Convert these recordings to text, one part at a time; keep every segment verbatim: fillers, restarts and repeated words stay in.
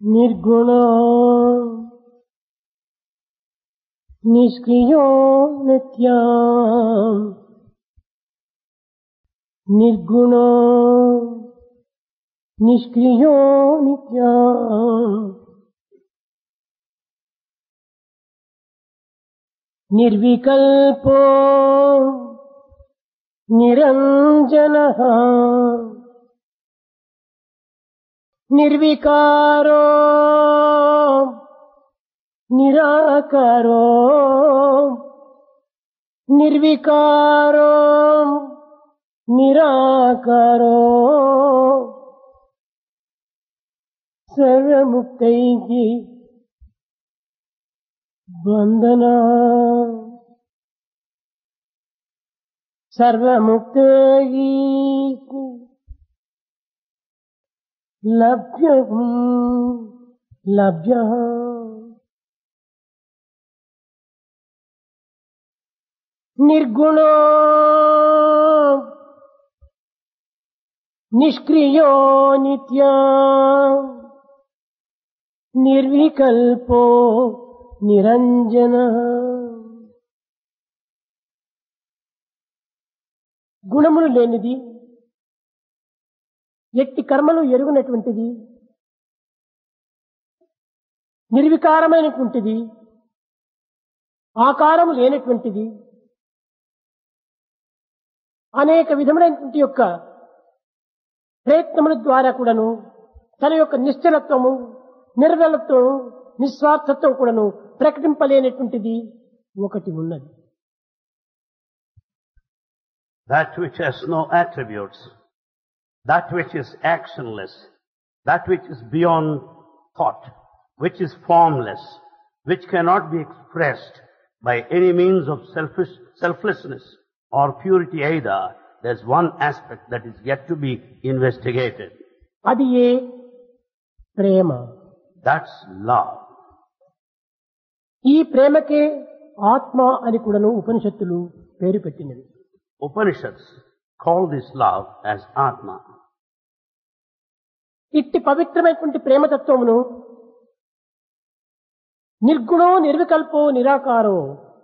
నిర్గుణో నిష్క్రియో నిత్యం నిర్గుణో నిష్క్రియో నిత్యం నిర్వికల్పో నిరంజనః నిర్వికారో నిరాకారో నిర్వికారో నిరాకారో సర్వముక్తైః బంధనా సర్వముక్తైః లభ్యం లభ్యః నిర్గుణో నిష్క్రియో నిత్యం నిర్వికల్పో నిరంజనః గుణములు లేనిది, ఎట్టి కర్మలు ఎరుగునటువంటిది, నిర్వికారమైనటువంటిది, ఆకారము లేనటువంటిది, అనేక విధములైనటువంటి యొక్క ప్రయత్నముల ద్వారా కూడాను తన యొక్క నిశ్చలత్వము, నిర్మలత్వం, నిస్వార్థత్వం కూడాను ప్రకటింపలేనటువంటిది ఒకటి ఉన్నది. That which has no attributes, that which is actionless, that which is beyond thought, which is formless, which cannot be expressed by any means of selfish, selflessness or purity either. There's one aspect that is yet to be investigated. అది ఏ ప్రేమ. That's love. ఈ ప్రేమకే ఆత్మ అని కూడాను ఉపనిషత్తులు పేరు పెట్టినవి. Upanishads call this love as Atma. ఇట్టి పవిత్రమైనటువంటి ప్రేమతత్వమును నిర్గుణో నిర్వికల్పో నిరాకారో,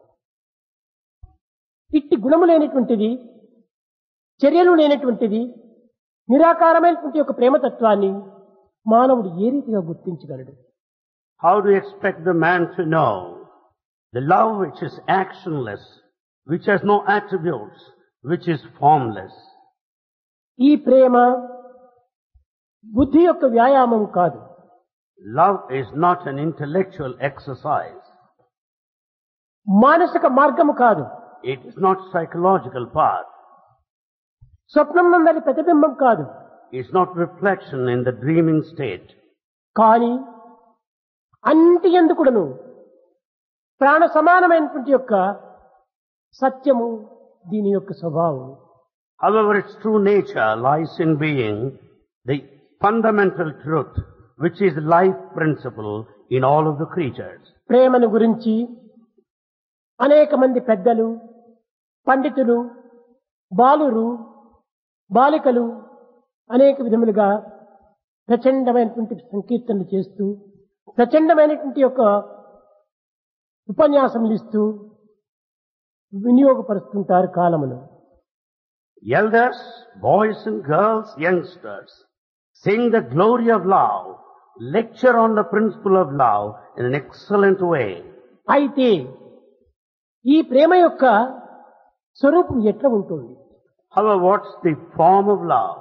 ఇట్టి గుణము లేనటువంటిది, చర్యలు లేనటువంటిది, నిరాకారమైనటువంటి ఒక ప్రేమతత్వాన్ని మానవుడు ఏ రీతిగా గుర్తించగలడు? How do you expect the man to know the love which is actionless, which has no attributes, which is formless? ఈ ప్రేమ బుద్ధి యొక్క వ్యాయామం కాదు. Love is not an intellectual exercise. మానసిక మార్గము కాదు. It is not psychological path. స్వప్నం నందలి ప్రతిబింబం కాదు. It's not reflection in the dreaming state. కానీ అన్నిటి యందు కూడాను ప్రాణ సమానమైనటువంటి యొక్క సత్యము దీని యొక్క స్వభావం. However, its true nature lies in being the fundamental truth, which is the life principle in all of the creatures. ప్రేమను గురించి అనేక మంది పెద్దలు, పండితులు, బాలురు, బాలికలు అనేక విధములుగా ప్రచండమైనటువంటి సంకీర్తనలు చేస్తూ, ప్రచండమైనటువంటి యొక్క ఉపన్యాసములు ఇస్తూ వినియోగపరుస్తుంటారు కాలమును. Elders, boys and girls, youngsters sing the glory of love, lecture on the principle of love in an excellent way. అయితే ఈ ప్రేమ యొక్క స్వరూపం ఎట్లా ఉంటుంది? However, what's the form of love?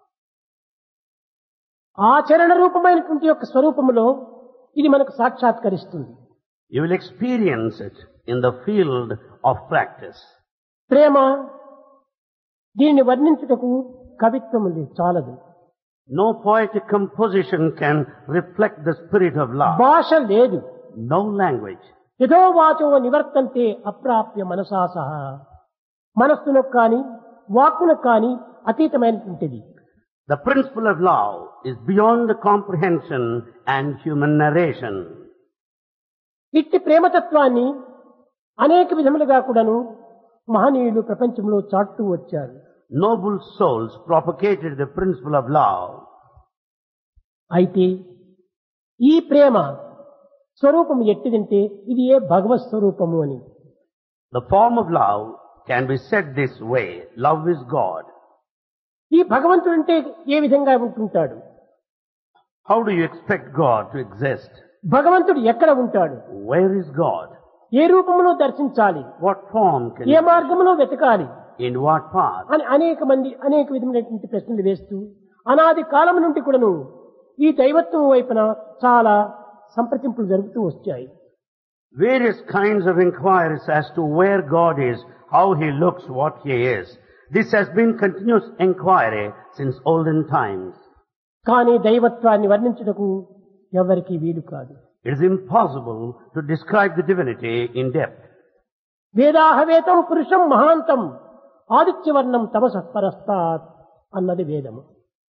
ఆచరణ రూపమైనటువంటి యొక్క స్వరూపములో ఇది మనకు సాక్షాత్కరిస్తుంది. You will experience it in the field of practice. ప్రేమ దీనిని వర్ణించుటకు కవిత్వము లేదు, చాలదు. No poetic composition can reflect the spirit of love. భాష లేదు. No language. యథో వాచో నివర్తంతే అప్రాప్య మనసా సహా, మనస్సునకు కాని వాక్కునకు కాని అతీతమైనటువంటిది. The principle of love is beyond the comprehension and human narration. ఇట్టి ప్రేమతత్వాన్ని అనేక విధములుగా కూడాను మహనీయులు ప్రపంచంలో చాటుతూ వచ్చారు. Noble souls propagated the principle of love. అయితే ఈ ప్రేమ స్వరూపం ఎట్టిదంటే ఇది ఏ భగవత్ స్వరూపము అని. The form of love can be said this way. Love is God. ఈ భగవంతుడు అంటే ఏ విధంగా ఉంటుంటాడు? How do you expect God to exist? భగవంతుడు ఎక్కడ ఉంటాడు? Where is God? ఏ రూపంలో దర్శించాలి? What form can A you మార్గంలో వెతకాలి in what path? అని అనేక మంది అనేక విధమైనటువంటి ప్రశ్నలు వేస్తూ అనాది కాలం నుండి కూడాను ఈ దైవత్వం వైపున చాలా సంప్రదింపులు జరుగుతూ వచ్చాయి. Various kinds of inquiries as to where God is, how He looks, what He is. This has been continuous inquiry since olden times. కానీ దైవత్వాన్ని వర్ణించుటకు ఎవరికి వీలు కాదు. It is impossible to describe the divinity in depth. వేదాహవేతం పురుషం మహాంతం ఆదిత్యవర్ణం తమసః పరస్తాత్ అన్నది వేదము.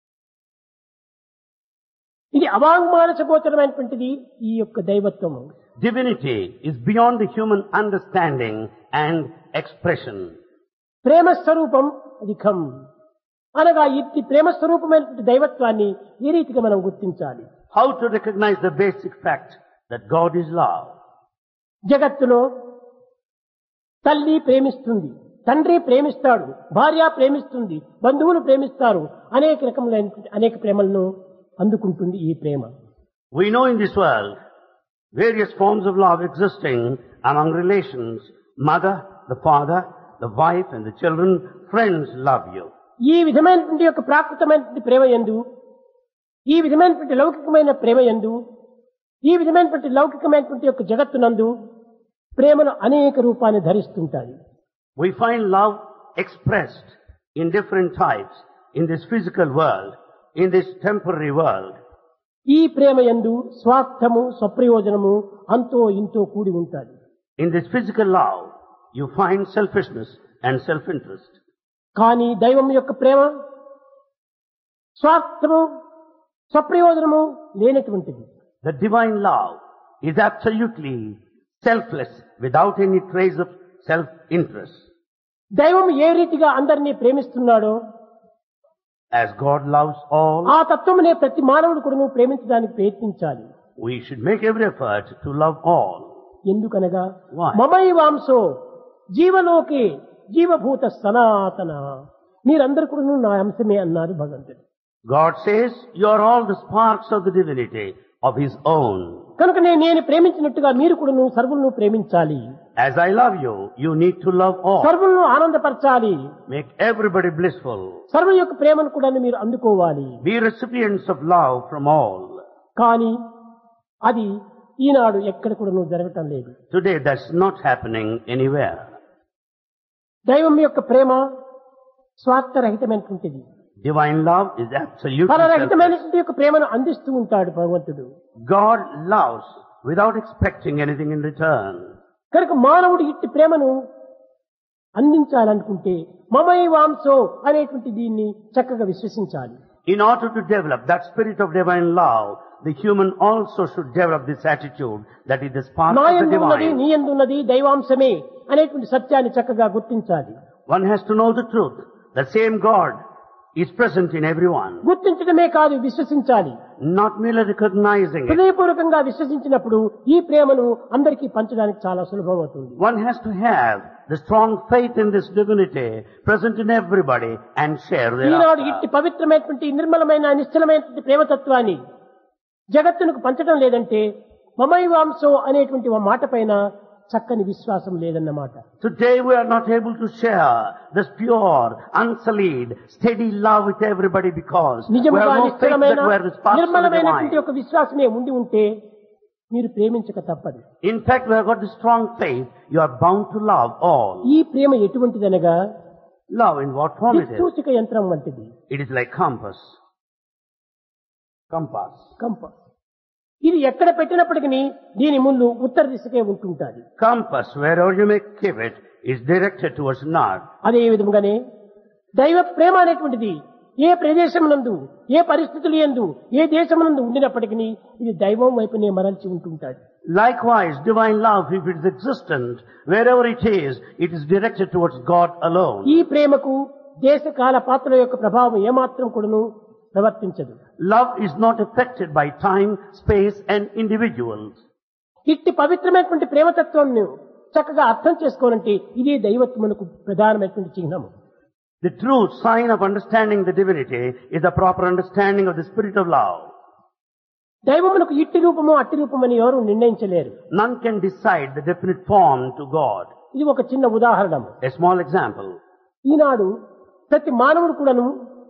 ఇది అవాంగ్మానస గోచరమైనటువంటిది ఈ యొక్క దైవత్వము. Divinity is beyond the human understanding and expression. ప్రేమ స్వరూపం అధికం అనగా ఇట్టి ప్రేమ స్వరూపమైనటువంటి దైవత్వాన్ని ఏ రీతిగా మనం గుర్తించాలి? How to recognize the basic fact that God is love? జగత్తులో తల్లి ప్రేమిస్తుంది, తండ్రి ప్రేమిస్తాడు, భార్య ప్రేమిస్తుంది, బంధువులు ప్రేమిస్తారు, అనేక రకములైన అనేక ప్రేమలను అందుకుంటుంది ఈ ప్రేమ. We know in this world various forms of love existing among relations. Mother, the father, the wife and the children, friends love you. ఈ విధమైనటువంటి యొక్క ప్రాకృతమైనటువంటి ప్రేమ యందు, ఈ విధమైనటువంటి లౌకికమైన ప్రేమ యందు, ఈ విధమైనటువంటి లౌకికమైనటువంటి యొక్క జగత్తునందు ప్రేమను అనేక రూపాన్ని ధరిస్తుంటాయి. We find love expressed in different types in this physical world, in this temporary world. ఈ ప్రేమ యందు స్వార్థము, స్వప్రయోజనము అంతో ఇంతో కూడి ఉంటాయి. In this physical love, you find selfishness and self-interest. కానీ దైవం యొక్క ప్రేమ స్వార్థము, స్వప్రయోజనము లేనటువంటిది. The divine love is absolutely selfless, without any trace of self-interest. దైవం ఏ రీతిగా అందరినీ ప్రేమిస్తున్నాడో As God loves all, ఆ తత్వమునే ప్రతి మానవుడు కూడా ప్రేమించడానికి ప్రయత్నించాలి. we should make every effort to love all. ఎందుకనగా Why? మమైవాంసో జీవలోకే జీవభూత సనాతన, మీరందరూ కూడా నా అంశమే అన్నారు భగవంతుడు. God says, you are all the sparks of the divinity of His own. కనుక నేను నేను ప్రేమించినట్టుగా మీరు కూడా సర్వులను ప్రేమించాలి. As I love you, you need to love all. సర్వులను ఆనందపరచాలి. Make everybody blissful. సర్వుల యొక్క ప్రేమను కూడా మీరు అందుకోవాలి. Be recipients of love from all. కానీ అది ఈనాడు ఎక్కడ కూడా జరగటం లేదు. Today that's not happening anywhere. దైవం యొక్క ప్రేమ స్వార్థరహితమైనటువంటిది. Divine love is absolutely selfless. ఫలరహితమైనటువంటి యొక్క ప్రేమను అందిస్తూ ఉంటాడు భగవంతుడు. God loves without expecting anything in return. కనుక మానవుడు ఇట్టి ప్రేమను అందించాలనుకుంటే మమైవాంసో అనేటువంటి దీన్ని చక్కగా విశ్వసించాలి. In order to develop that spirit of divine love, the human also should develop this attitude that it is part నా of the యందు ఉన్నది, divine. నీ యందు ఉన్నది దైవాంశమే అనేటువంటి సత్యాన్ని చక్కగా గుర్తించాలి. One has to know the truth. The same God is present in everyone. గుర్తించడమే కాదు, విశ్వసించాలి. Not merely recognizing it. హృదయపూర్వకంగా విశ్వసించినప్పుడు ఈ ప్రేమను అందరికీ పంచడానికి చాలా సులభం అవుతుంది. One has to have the strong faith in this divinity present in everybody and share Eenadu their ఇట్టి పవిత్రమైనటువంటి నిర్మలమైన నిశ్చలమైనటువంటి ప్రేమతత్వాన్ని జగత్తునకు పంచడం లేదంటే మమైవాంసో అనేటువంటి ఒక మాట పైన చక్కని విశ్వాసం లేదన్నమాట. Today we are not able to share this pure, unsullied, steady love with everybody because we నిజముగా have no faith నిశ్చలమైన that we are the sparks of the నిర్మలమైనటువంటి divine. ఒక విశ్వాసమే ఉండి ఉంటే మీరు ప్రేమించక తప్పదు. In fact, we have got the strong faith. You are bound to love all. ఈ ప్రేమ ఎటువంటిదనగా Love in what form it is? దిక్సూచిక యంత్రం వంటిది. It is like compass. Compass. కంప ఇది ఎక్కడ పెట్టినప్పటికీ దీని ముందు ఉత్తర దిశకే ఉంటుంటాది. Compass, wherever you may keep it, is directed towards north. అదే విధంగానే దైవ ప్రేమ అనేటువంటిది ఏ ప్రదేశమునందు, ఏ పరిస్థితులు యందు, ఏ దేశమునందు ఉండినప్పటికీ ఇది దైవం వైపునే మరల్చి ఉంటుంటాడు. Likewise, divine love, if it is existent, wherever it is, it is directed towards God alone. ఈ ప్రేమకు దేశ కాల పాత్రల యొక్క ప్రభావం ఏమాత్రం కూడాను ప్రవర్తించదు. Love is not affected by time, space and individuals. ఇట్టి పవిత్రమైనటువంటి ప్రేమతత్వంను చక్కగా అర్థం చేసుకోవాలంటే ఇదే దైవత్వమునకు ప్రధానమైనటువంటి చిహ్నము. The true sign of understanding the divinity is the proper understanding of the spirit of love. దైవమునకు ఇట్టి రూపము అట్టి రూపమని ఎవరు నిర్ణయించలేరు. None can decide the definite form to God. ఇది ఒక చిన్న ఉదాహరణ. A small example. ఈనాడు ప్రతి మానవుడు కూడాను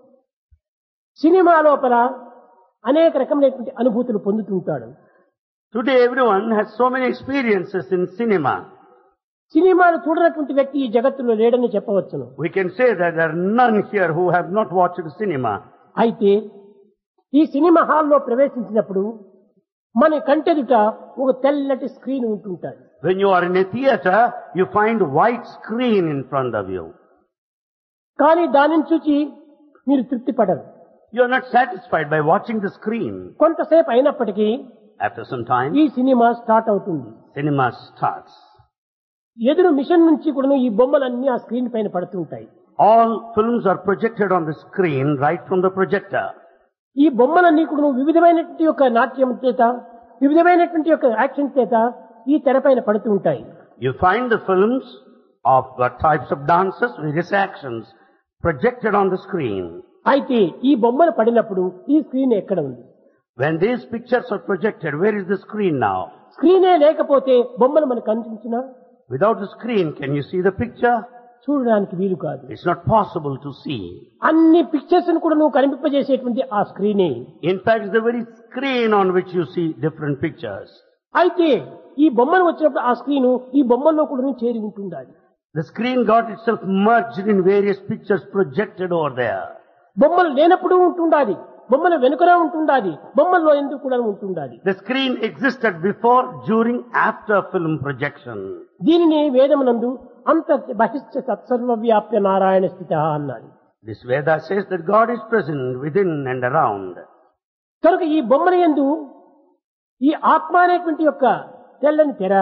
సినిమా లోపల అనేక రకమైనటువంటి అనుభూతులు పొందుతుంటాడు. Today everyone has so many experiences in cinema. సినిమాను చూడనటువంటి వ్యక్తి ఈ జగత్తులో లేడని చెప్పవచ్చును. We can say that there are none here who have not watched cinema. అయితే ఈ సినిమా హాల్లో ప్రవేశించినప్పుడు మన కంటెదుట ఒక తెల్లటి స్క్రీన్ ఉంటుంటాడు. When you are in a theater, you find white screen in front of you. కానీ దానిని చూచి మీరు తృప్తి పడరు. You are not satisfied by watching the screen. కొంతసేపు అయినప్పటికీ After some time, ఈ సినిమా స్టార్ట్ అవుతుంది. cinema starts. ఎదురు మిషన్ నుంచి కూడా ఈ బొమ్మలన్నీ ఆ స్క్రీన్ పైన పడుతుంటాయి. All films are projected on the screen right from the projector. ఈ బొమ్మలన్నీ కూడా వివిధమైనటువంటి యొక్క నాట్యం చేత వివిధమైనటువంటి యొక్క యాక్షన్ చేత ఈ తెరపైన పడుతూ ఉంటాయి. You find the films of uh, types of dances, various actions projected on the screen. అయితే ఈ బొమ్మలు పడినప్పుడు ఈ స్క్రీన్ ఎక్కడ ఉంది? When these pictures are projected, where is the screen now? స్క్రీనే లేకపోతే బొమ్మలు మనకు కనిపించినా Without the screen, can you see the picture? చూడడానికి వీలు కాదు. It's not possible to see. అన్ని పిక్చర్స్ కూడా నువ్వు కనిపింపజేసేటువంటి ఆ స్క్రీనే. In fact, it's the very screen on which you see different pictures. అయితే ఈ బొమ్మలు వచ్చినప్పుడు ఆ స్క్రీన్ ఈ బొమ్మల్లో కూడా చేరి ఉంటుండాలి. The screen got itself merged in various pictures projected over there. బొమ్మలు లేనప్పుడు ఉంటుండాలి, బొమ్మల వెనుకనే ఉంటుండాలి, బొమ్మల్లో ఎందుకు కూడా ఉంటుండాలి. The screen existed before, during, after film projection. దీనిని వేదమునందు అంత బహిష్ట సత్సర్వవ్యాప్య నారాయణ స్థిత అన్నారు. This Veda says that God is present within and around. కనుక ఈ బొమ్మల యందు ఈ ఆత్మ అనేటువంటి యొక్క తెల్లని తెర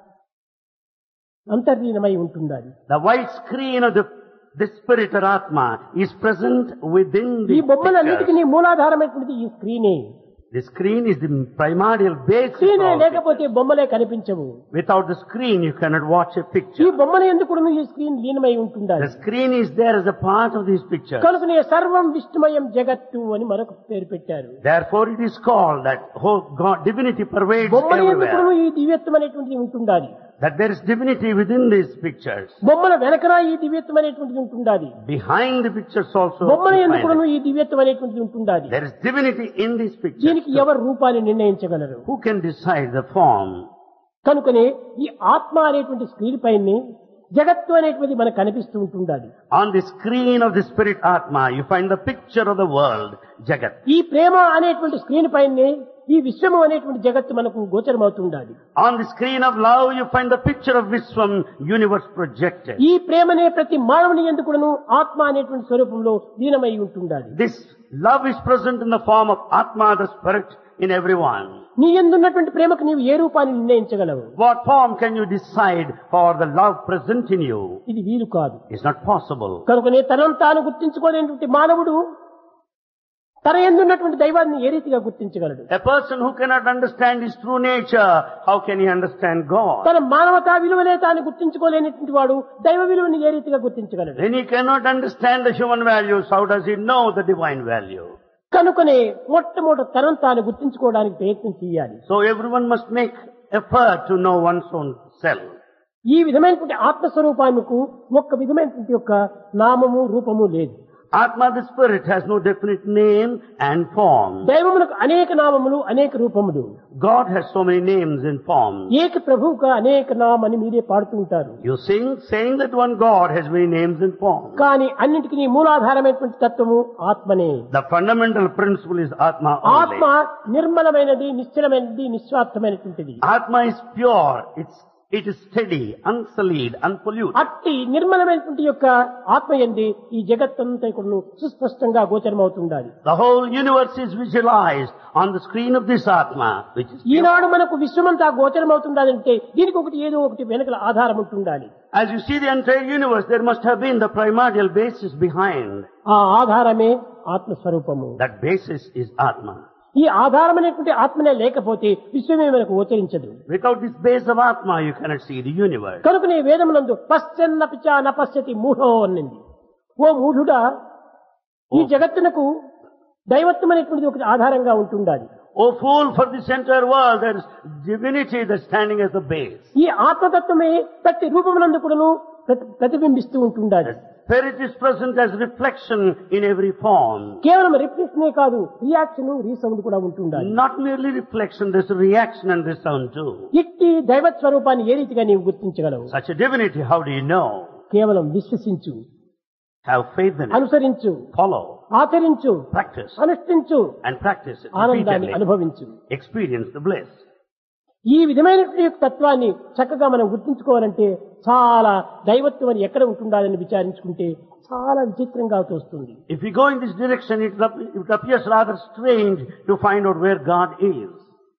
అంతర్లీనమై ఉంటుండాలి. The white screen of the, the spirit or Atma is present within ఈ the బొమ్మలన్నిటికీ pictures. మూలాధారమైనటువంటి ఈ స్క్రీనే. The screen is the primordial basis of స్క్రీనే all లేకపోతే బొమ్మలే కనిపించవు. pictures. Without the screen, you cannot watch a ఈ picture. బొమ్మల ఎందుకు కూడా ఈ screen లీనమై ఉంటుండాలి. The screen is there as a part of these pictures. కనుకనే సర్వం విష్ణుమయం జగత్తు అని మరొక పేరు పెట్టారు. Therefore, it is called that whole God, divinity pervades బొమ్మల ఎందుకు everywhere. ఈ దివ్యత్వం అనేటువంటిది ఉంటుండాలి. That there is divinity within these pictures. బొమ్మల వెనకన ఈ దివ్యత్వం అనేటువంటిది ఉంటుండాలి. Behind the pictures also. బొమ్మల you ఎందుకు find it. ఈ దివ్యత్వం అనేటువంటిది ఉంటుండాలి. There is divinity in these pictures. దీనికి ఎవరు రూపాన్ని నిర్ణయించగలరు? Who can decide the form? కనుకనే ఈ ఆత్మ అనేటువంటి స్క్రీన్ పైన జగత్తు అనేటువంటిది మనకు కనిపిస్తూ ఉంటుండాలి. On the screen of the spirit Atma, you find the picture of the world, Jagat. ఈ ప్రేమ అనేటువంటి స్క్రీన్ పైనే ఈ విశ్వము అనేటువంటి జగత్తు మనకు గోచరమవుతుండాలి. On the screen of love, you find the picture of Vishwam, universe projected. ఈ ప్రేమనే ప్రతి మానవుని ఎందుకును ఆత్మ అనేటువంటి స్వరూపంలో లీనమై ఉంటుండాలి. This love is present in the form of Atma, the spirit, in everyone. నీ ఎందున్నటువంటి ప్రేమకు నీవు ఏ రూపాన్ని నిర్ణయించగలవు? What form can you decide for the love present in you? ఇది వీలు కాదు. It's not possible. కనుకనే తనను తాను గుర్తించుకోలేనటువంటి మానవుడు తన ఎందున్నటువంటి దైవాన్ని ఏ రీతిగా గుర్తించగలడు? A person who cannot understand his true nature, how can he understand God? తన మానవతా విలువలే తాను గుర్తించుకోలేనటువంటి వాడు దైవ విలువని ఏ రీతిగా గుర్తించగలడు? When he cannot understand the human values, how does he know the divine value? కనుకనే మొట్టమొదట తనను తాను గుర్తించుకోవడానికి ప్రయత్నం చేయాలి. So everyone must make effort to know one's own self. ఈ విధమైనటువంటి ఆత్మస్వరూపానికి ఒక్క విధమైనటువంటి యొక్క నామము రూపము లేదు. Atma, the spirit, has no definite name and form. దైవములకు అనేక నామములు అనేక రూపములు. God has so many names and forms. ఏక ప్రభువుక అనేక నామని మీరే పాడుతూ ఉంటారు. You sing, saying that one God has many names and forms. కానీ అన్నింటికి మూలాధారమైనటువంటి తత్వము ఆత్మనే. The fundamental principle is Atma ఆత్మ only. నిర్మలమైనది, నిశ్చలమైనది, నిస్వార్థమైనటువంటిది. Atma is pure. It's, it is steady, unsullied, unpolluted. అట్టి నిర్మలమైనటువంటి యొక్క ఆత్మ యందే ఈ జగత్తంతా కూడా సుస్పష్టంగా గోచరమవుతుండాలి. The whole universe is visualized on the screen of this Atma, which is pure. ఈనాడు మనకు విశ్వమంతా గోచరమవుతుండాలంటే దీనికి ఒకటి ఏదో ఒకటి వెనకల ఆధారం ఉంటుండాలి. As you see the entire universe, there must have been the primordial basis behind. ఆ ఆధారమే ఆత్మస్వరూపము. That basis is Atma. ఈ ఆధారమైనటువంటి ఆత్మనే లేకపోతే విశ్వమే మనకు గోచరించదు. Without this base of Atma, you cannot see the universe. కనుకనే వేదమునందు పశ్చన్నపిచ నపశ్యతి మూఢో అన్నది. ఓ మూఢుడా, ఈ జగత్తునకు దైవత్వమైనటువంటిది ఒకటి ఆధారంగా ఉంటుండాలి. Oh fool, for this entire world there is divinity that's standing as the base. ఈ ఆత్మతత్వమే ప్రతి రూపమునందు కూడాను ప్రతి- ప్రతిబింబిస్తూ ఉంటుండాలి. Spirit is present as reflection in every form. కేవలం రిఫ్లెక్షనే కాదు, రియాక్షన్ రీసౌండ్ కూడా ఉంటుండాలి. Not merely reflection, there's a reaction and resound too. ఇట్టి దైవ స్వరూపాన్ని ఏ రీతిగా నీవు గుర్తించగలవు? Such a divinity, how do you know? కేవలం విశ్వసించు, Have faith in it. అనుసరించు, Follow, ఆచరించు, practice, అనుష్ఠించు, and practice it ఆనందాన్ని repeatedly. అనుభవించు. Experience the bliss. ఈ విధమైనటువంటి యొక్క తత్వాన్ని చక్కగా మనం గుర్తించుకోవాలంటే చాలా దైవత్వం అని ఎక్కడ ఉంటుండాలని విచారించుకుంటే చాలా విచిత్రంగా తోస్తుంది. If we go in this direction, it, ap- it appears rather strange to find out where God is.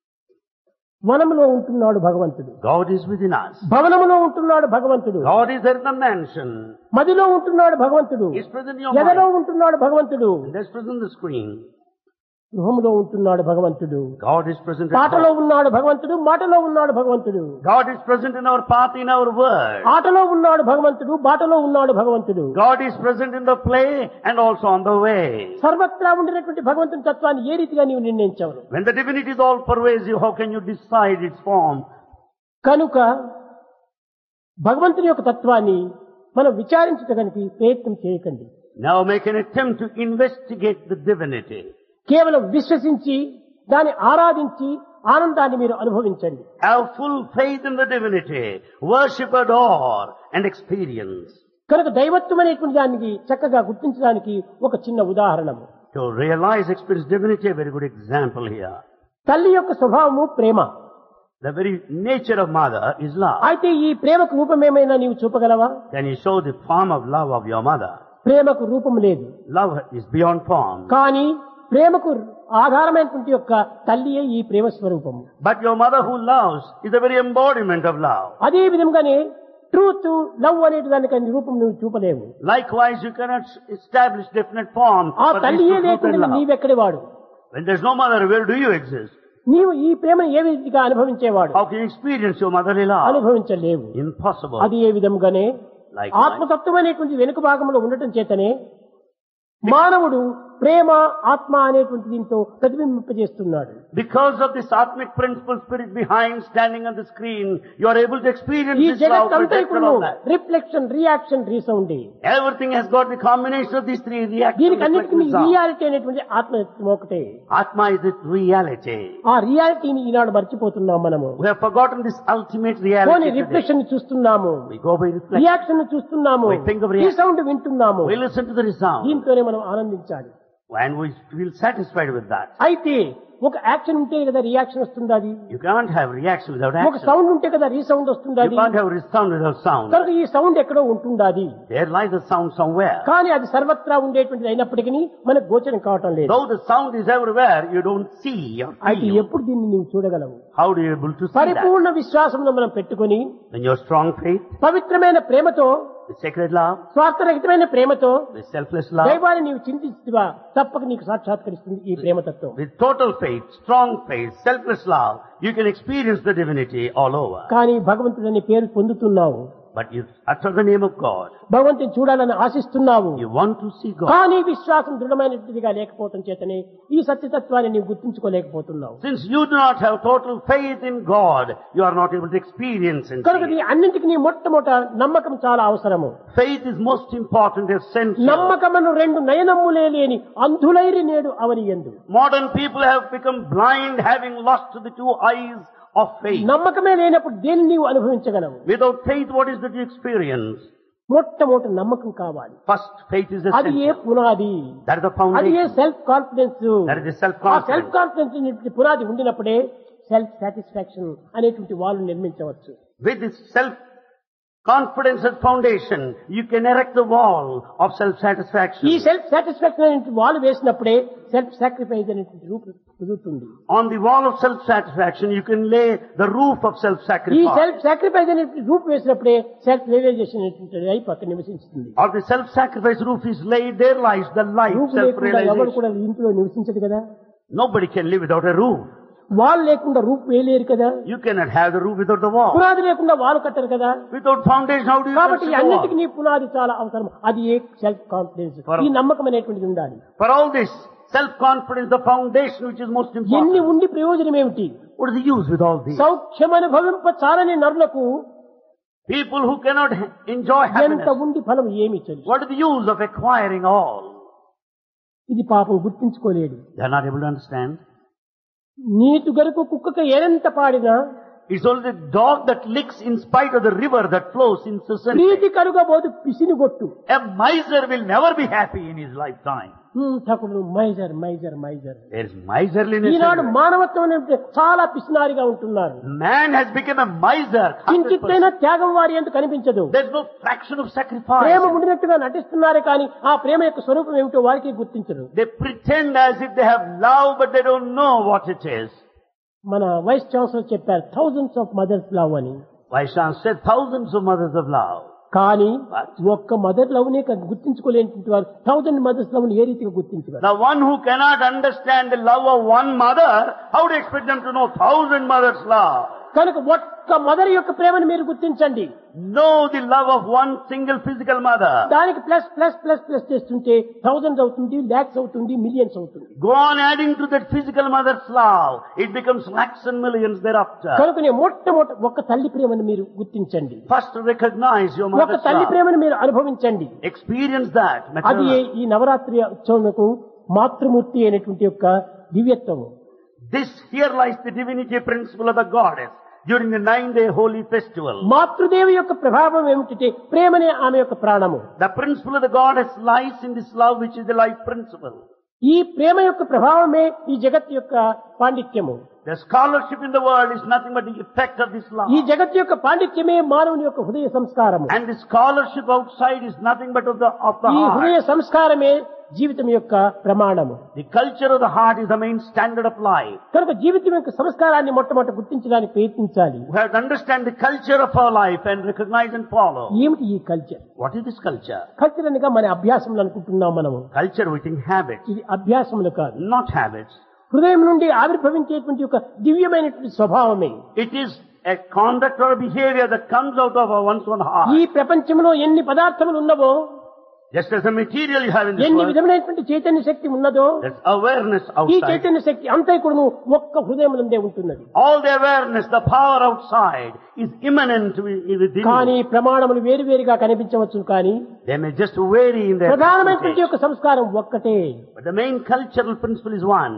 వనములో ఉంటున్నాడు భగవంతుడు, God is within us. భవనములో ఉంటున్నాడు భగవంతుడు, God is there in the mansion. మదిలో ఉంటున్నాడు భగవంతుడు, He is present in your ఎదలో mind. ఉంటున్నాడు భగవంతుడు, And there is present in the screen. గృహములో ఉంటున్నాడు భగవంతుడు, God is present at పాటలో home. ఉన్నాడు భగవంతుడు, మాటలో ఉన్నాడు భగవంతుడు, God is present in our path, in our word. ఆటలో ఉన్నాడు భగవంతుడు, బాటలో ఉన్నాడు భగవంతుడు. God is present in the play and also on the way. సర్వత్రా ఉండినటువంటి భగవంతుని తత్వాన్ని ఏ రీతిగా నీవు నిర్ణయించావు? When the divinity is all pervasive, how can you decide its form? కనుక భగవంతుని యొక్క తత్వాన్ని మనం విచారించడానికి ప్రయత్నం చేయకండి. Now make an attempt to investigate the divinity. కేవలం విశ్వసించి దాన్ని ఆరాధించి ఆనందాన్ని మీరు అనుభవించండి. Have full faith in the divinity. Worship, adore, and experience. కనుక దైవత్వం అనేటువంటి దానికి చక్కగా గుర్తించడానికి ఒక చిన్న ఉదాహరణ. To realize, experience divinity, a very good example here. తల్లి యొక్క స్వభావము ప్రేమ. The very nature of mother is love. అయితే ఈ ప్రేమకు రూపమేమైనా నీవు చూపగలవా? Can you show the form of love of your mother? ప్రేమకు రూపం లేదు. Love is beyond form. కానీ ప్రేమకు ఆధారమైనటువంటి యొక్క తల్లియే ఈ ప్రేమ స్వరూపము. But your mother who loves is the very embodiment of love. అదే విధంగానే ట్రూత్ లవ్ అనే దానికి రూపం నువ్వు చూపలేవు. Likewise, you cannot establish definite form. ఆ for this తల్లియే truth and లేకుండా love. నీవెక్కడి వాడు? When there's no mother, where do you exist? నీవు ఈ ప్రేమను ఏ విధంగా అనుభవించేవాడు? How can you experience your motherly love? అనుభవించలేవు. Impossible. అది ఏ విధంగానే Likewise. ఆత్మతత్వమైనటువంటి వెనుక భాగంలో ఉండటం చేతనే మానవుడు ప్రేమ ఆత్మ అనేటువంటి దీంతో ప్రతిబింబింపజేస్తున్నాడు. Because of this atmic principle spirit behind standing on the screen, you are able to experience ఈ this love, జగత్తంతా projection ఇప్పుడు of that. Reflection, reaction, resound. Everything has got the combination of these three reactions. దీనికి అన్నిటికీ reflection, sound. Reality అనేటువంటి ఆత్మ ఒకటే. Atma is its reality. ఆ రియాలిటీని ఈనాడు మర్చిపోతున్నాం మనము. We have forgotten this ultimate పోనీ reality today. రిఫ్లెక్షన్ చూస్తున్నాము, We go by reflection. Reaction చూస్తున్నాము, We think of reaction. Resound వింటున్నాము. We listen to the resound. దీంతోనే మనం ఆనందించాలి. And we feel satisfied with that. అయితే ఒక యాక్షన్ ఉంటే కదా రియాక్షన్ వస్తుంది. అది You can't have reaction without ఒక action. సౌండ్ ఉంటే కదా రీసౌండ్ వస్తుంది. You అది can't have resound without sound. కనుక ఈ సౌండ్ ఎక్కడో ఉంటుండాది. There lies a sound somewhere. కానీ అది సర్వత్రా ఉండేటువంటిది అయినప్పటికీ మనకు గోచరం కావటం లేదు. Though the sound is everywhere, you don't see or అయితే feel. ఎప్పుడు దీన్ని నీవు చూడగలవు? How do you able to see that? పరిపూర్ణ విశ్వాసంలో మనం పెట్టుకొని When your strong faith, పవిత్రమైన ప్రేమతో, with sacred love, స్వార్థరహితమైన ప్రేమతో with selfless love, దైవాన్ని నీవు చింతిస్తువా తప్పక నీకు సాక్షాత్కరిస్తుంది ఈ ప్రేమతత్వం. with total faith, strong faith, selfless love, you can experience the divinity all over. కానీ భగవంతుడని పేరు పొందుతున్నావు, But you utter the name of God. భగవంతుని చూడాలని ఆశిస్తున్నావు. You want to see God. కానీ విశ్వాసం దృఢమైనదిగా లేకపోవటం చేతనే ఈ సత్యతత్వాన్ని నీవు గుర్తించుకోలేకపోతున్నావు. Since you do not have total faith in God, you are not able to experience and కనుక see. ఈ అన్నింటికి నీ మొట్టమొదట నమ్మకం చాలా అవసరము. Faith is most important, essential. నమ్మకమును రెండు నయనమ్ములే లేని అంధులైరి నేడు అవని యందు. Modern people have become blind, having lost the two eyes of faith. నమ్మకమే లేనప్పుడు దేన్ని నీవు అనుభవించగలవు? Without faith, what is that you experience? మొట్టమొదటి నమ్మకం కావాలి. First, faith is అది ఏ essential. పునాది, That is the అది ఏ foundation. Self confidence. That is the ఆ self-confidence. సెల్ఫ్ కాన్ఫిడెన్స్ పునాది ఉండినప్పుడే సెల్ఫ్ సాటిస్ఫాక్షన్ అనేటువంటి వాళ్ళు నిర్మించవచ్చు. With this self Confidence as foundation. You can erect the wall of self-satisfaction. ఈ సెల్ఫ్ సాటిస్ఫాక్షన్ అనేటువంటి వాల్ వేసినప్పుడే సెల్ఫ్ సాక్రిఫైస్ అనేటువంటి రూపం కుదురుతుంది. On the wall of self-satisfaction, you can lay the roof of ఈ self-sacrifice. సెల్ఫ్ సాక్రిఫైస్ అనేటువంటి రూప్ వేసినప్పుడే self realisation అనేటువంటి అయి పక్కన నివసిస్తుంది. Or the self-sacrifice roof is laid, there lies the life, రూప్ లేకుండా ఎవరు self-realization. కూడా ఇంట్లో నివసించదు కదా. Nobody can live without a roof. Wall లేకుండా రూప్ వేయలేరు కదా. You cannot have the roof without the wall. పునాది లేకుండా వాల్ కట్టరు కదా. Without foundation, how do you కాబట్టి construct a అన్నిటికీ wall? నీ పునాది చాలా అవసరం. అది ఏ సెల్ఫ్ కాన్ఫిడెన్స్, For- ఈ నమ్మకం అనేటువంటిది ఉండాలి. For all this, self-confidence, the foundation which is most ఎన్ని important. ఉండి ప్రయోజనం ఏమిటి? What is the use with all this? సౌఖ్యం అనుభవింప చాలని నరులకు People who cannot ha- enjoy ఎంత happiness, ఉండి ఫలం ఏమి తెలుసు? what is the use of acquiring all? ఇది పాపం గుర్తించుకోలేడు. They are not able to understand. నీటి గరుకు కుక్కకు ఏరెంత పాడినా It's only the dog that licks in spite of the river that flows incessantly. ప్రీతి కలుగబోదు పిసిని గొట్టు. A miser will never be happy in his lifetime. ఠకుడు miser miser miser. There is miserliness. ఈనాడు in it. మానవత్వం అనేది చాలా పిసినారిగా ఉంటున్నారు. Man has become a miser. one hundred కించిత్తైనా percent. త్యాగం వారి ఎందుకు కనిపించదు. There's no fraction of sacrifice. ప్రేమ ఉండినట్టుగా నటిస్తున్నారే కానీ ఆ ప్రేమ యొక్క స్వరూపం ఏమిటో వారికి గుర్తించరు. They pretend as if they have love, but they don't know what it is. మన వైస్ ఛాన్సలర్ చెప్పారు థౌజండ్స్ ఆఫ్ మదర్స్ లవ్ అని. Vaishnav said thousands of mothers of love. కానీ What? ఒక్క మదర్ లవ్ నే గుర్తించుకోలేని వారు థౌజండ్ మదర్స్ లవ్ ఏ రీతిగా గుర్తించగలరు? The one who cannot understand the love of one mother, how do you expect them to know thousand mothers' love? కనుక ఒక్క mother యొక్క ప్రేమను మీరు గుర్తించండి. Know the love of one single physical mother. దానికి plus plus plus plus చేస్తుంటే thousands అవుతుంది, లాక్స్ అవుతుంది, మిలియన్స్ అవుతుంది. Go on adding to that physical mother's love. It becomes lakhs and millions thereafter. కనుకనే మొట్టమొదటి ఒక్క తల్లి ప్రేమను మీరు గుర్తించండి. First recognize your ఒక mother's తల్లి love. ప్రేమను మీరు అనుభవించండి. Experience that. అది maternal. ఈ నవరాత్రి ఉత్సవములకు మాతృమూర్తి అయినటువంటి యొక్క దివ్యత్వము. This here lies the divinity principle of the goddess during the nine-day holy festival. మాతృదేవి యొక్క ప్రభావం ఏమిటంటే ప్రేమనే ఆమె యొక్క ప్రాణము. The principle of the goddess lies in this love which is the life principle. ఈ ప్రేమ యొక్క ప్రభావమే ఈ జగత్ యొక్క పాండిత్యము. The scholarship in the world is nothing but the effect of this love. ఈ జగత్ యొక్క పాండిత్యమే మానవుని యొక్క హృదయ సంస్కారము. And the scholarship outside is nothing but of the, of the ఈ హృదయ heart. సంస్కారమే జీవితం యొక్క ప్రమాణము. The culture of the heart is the main standard of life. కనుక జీవితం యొక్క సంస్కారాన్ని మొట్టమొదటి గుర్తించడానికి ప్రయత్నించాలి. We have to understand the culture of our life and recognize and follow. ఏమిటి ఈ culture? What is this culture? Culture అనగా మన అభ్యాసములు అనుకుంటున్నాం మనము. Culture we think habits, ఇది అభ్యాసములు కాదు. not habits. హృదయం నుండి ఆవిర్భవించేటువంటి ఒక దివ్యమైనటువంటి స్వభావమే. It is a conduct or a behavior that comes out of one's own heart. ఈ ప్రపంచంలో ఎన్ని పదార్థములు ఉన్నవో, Just as the material you have in this ఎన్ని world, విధమైనటువంటి చైతన్య శక్తి ఉన్నదో, there's awareness ఈ outside. చైతన్య శక్తి అంతా కూడా ఒక్క హృదయమునందే ఉంటున్నది. All the awareness, the power outside is immanent wi- within కానీ you. ప్రమాణములు వేరువేరుగా కనిపించవచ్చు, కానీ They may just vary in their ప్రధానమైనటువంటి percentage. యొక్క సంస్కారం ఒక్కటే. But the main cultural principle is one.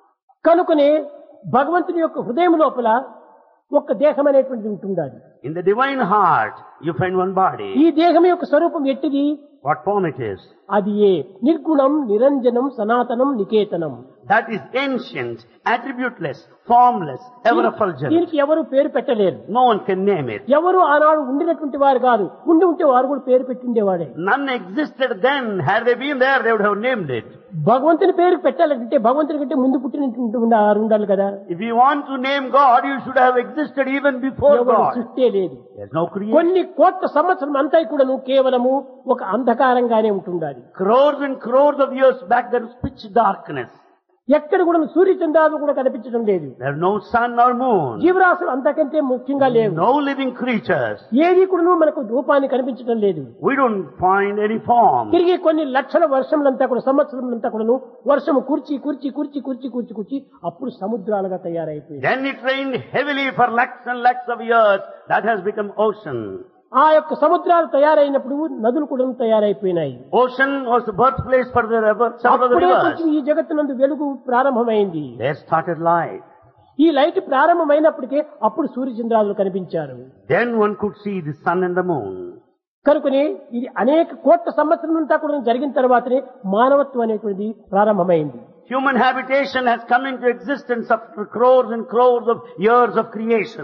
కనుకనే భగవంతుని యొక్క హృదయం లోపల ఒక్క దేహం అనేటువంటిది ఉంటుండాలి. In the divine heart, you find one body. ఈ దేహం యొక్క స్వరూపం ఎట్టిది? What form it is? అది ఏ నిర్గుణం, నిరంజనం, సనాతనం, Niketanam. That is ancient, attributeless, formless, ever effulgent. దీనికి ఎవరు పేరు పెట్టలేరు. No one can name it. ఎవరు ఆనాడు ఉండినటువంటి వారు కాదు. ఉండి ఉంటే వారు కూడా పేరు పెట్టిండేవాడే. None existed then. Had they been there, they would have named it. భగవంతుని పేరు పెట్టాలంటే భగవంతుని కంటే ముందు పుట్టినటువంటి వారు ఉండాలి కదా. If you want to name God, you should have existed even before ఎవరు God. సృష్టి లేదు. There's no creation. కొన్ని కోట్ల సంవత్సరం అంతా కూడాను కేవలము ఒక అంధకారంగానే ఉంటుండాలి. Crores and crores of years back, there was pitch darkness. ఎక్కడ కూడా సూర్య చంద్రాలు కూడా కనిపించడం లేదు. There's no sun or moon. జీవరాశులు అంతకంటే ముఖ్యంగా లేవు. No living creatures. ఏది కూడా మనకు రూపాన్ని కనిపించడం లేదు. We don't find any form. తిరిగి కొన్ని లక్షల వర్షములంతా కూడా సంవత్సరములంతా కూడాను వర్షము కుర్చి కుర్చి కుర్చి కుర్చి కుర్చి కుర్చి అప్పుడు సముద్రాలుగా తయారైపోయింది. Then it rained heavily for lakhs and lakhs of years. That has become ocean. ఆ యొక్క సముద్రాలు తయారైనప్పుడు నదులు కూడా తయారైపోయినాయి. Ocean was the birthplace for the river, several of the అప్పుడే rivers. కొంచెం ఈ జగత్తునందు వెలుగు ప్రారంభమైంది. There started light. ఈ లైట్ ప్రారంభమైనప్పటికే అప్పుడు సూర్యచంద్రాలు కనిపించారు. Then one could see the sun and the moon. కనుకనే ఇది అనేక కోట్ల సంవత్సరాలంతా కూడా జరిగిన తర్వాతనే మానవత్వం అనేటువంటిది ప్రారంభమైంది. Human habitation has come into existence after crores and crores of years of creation.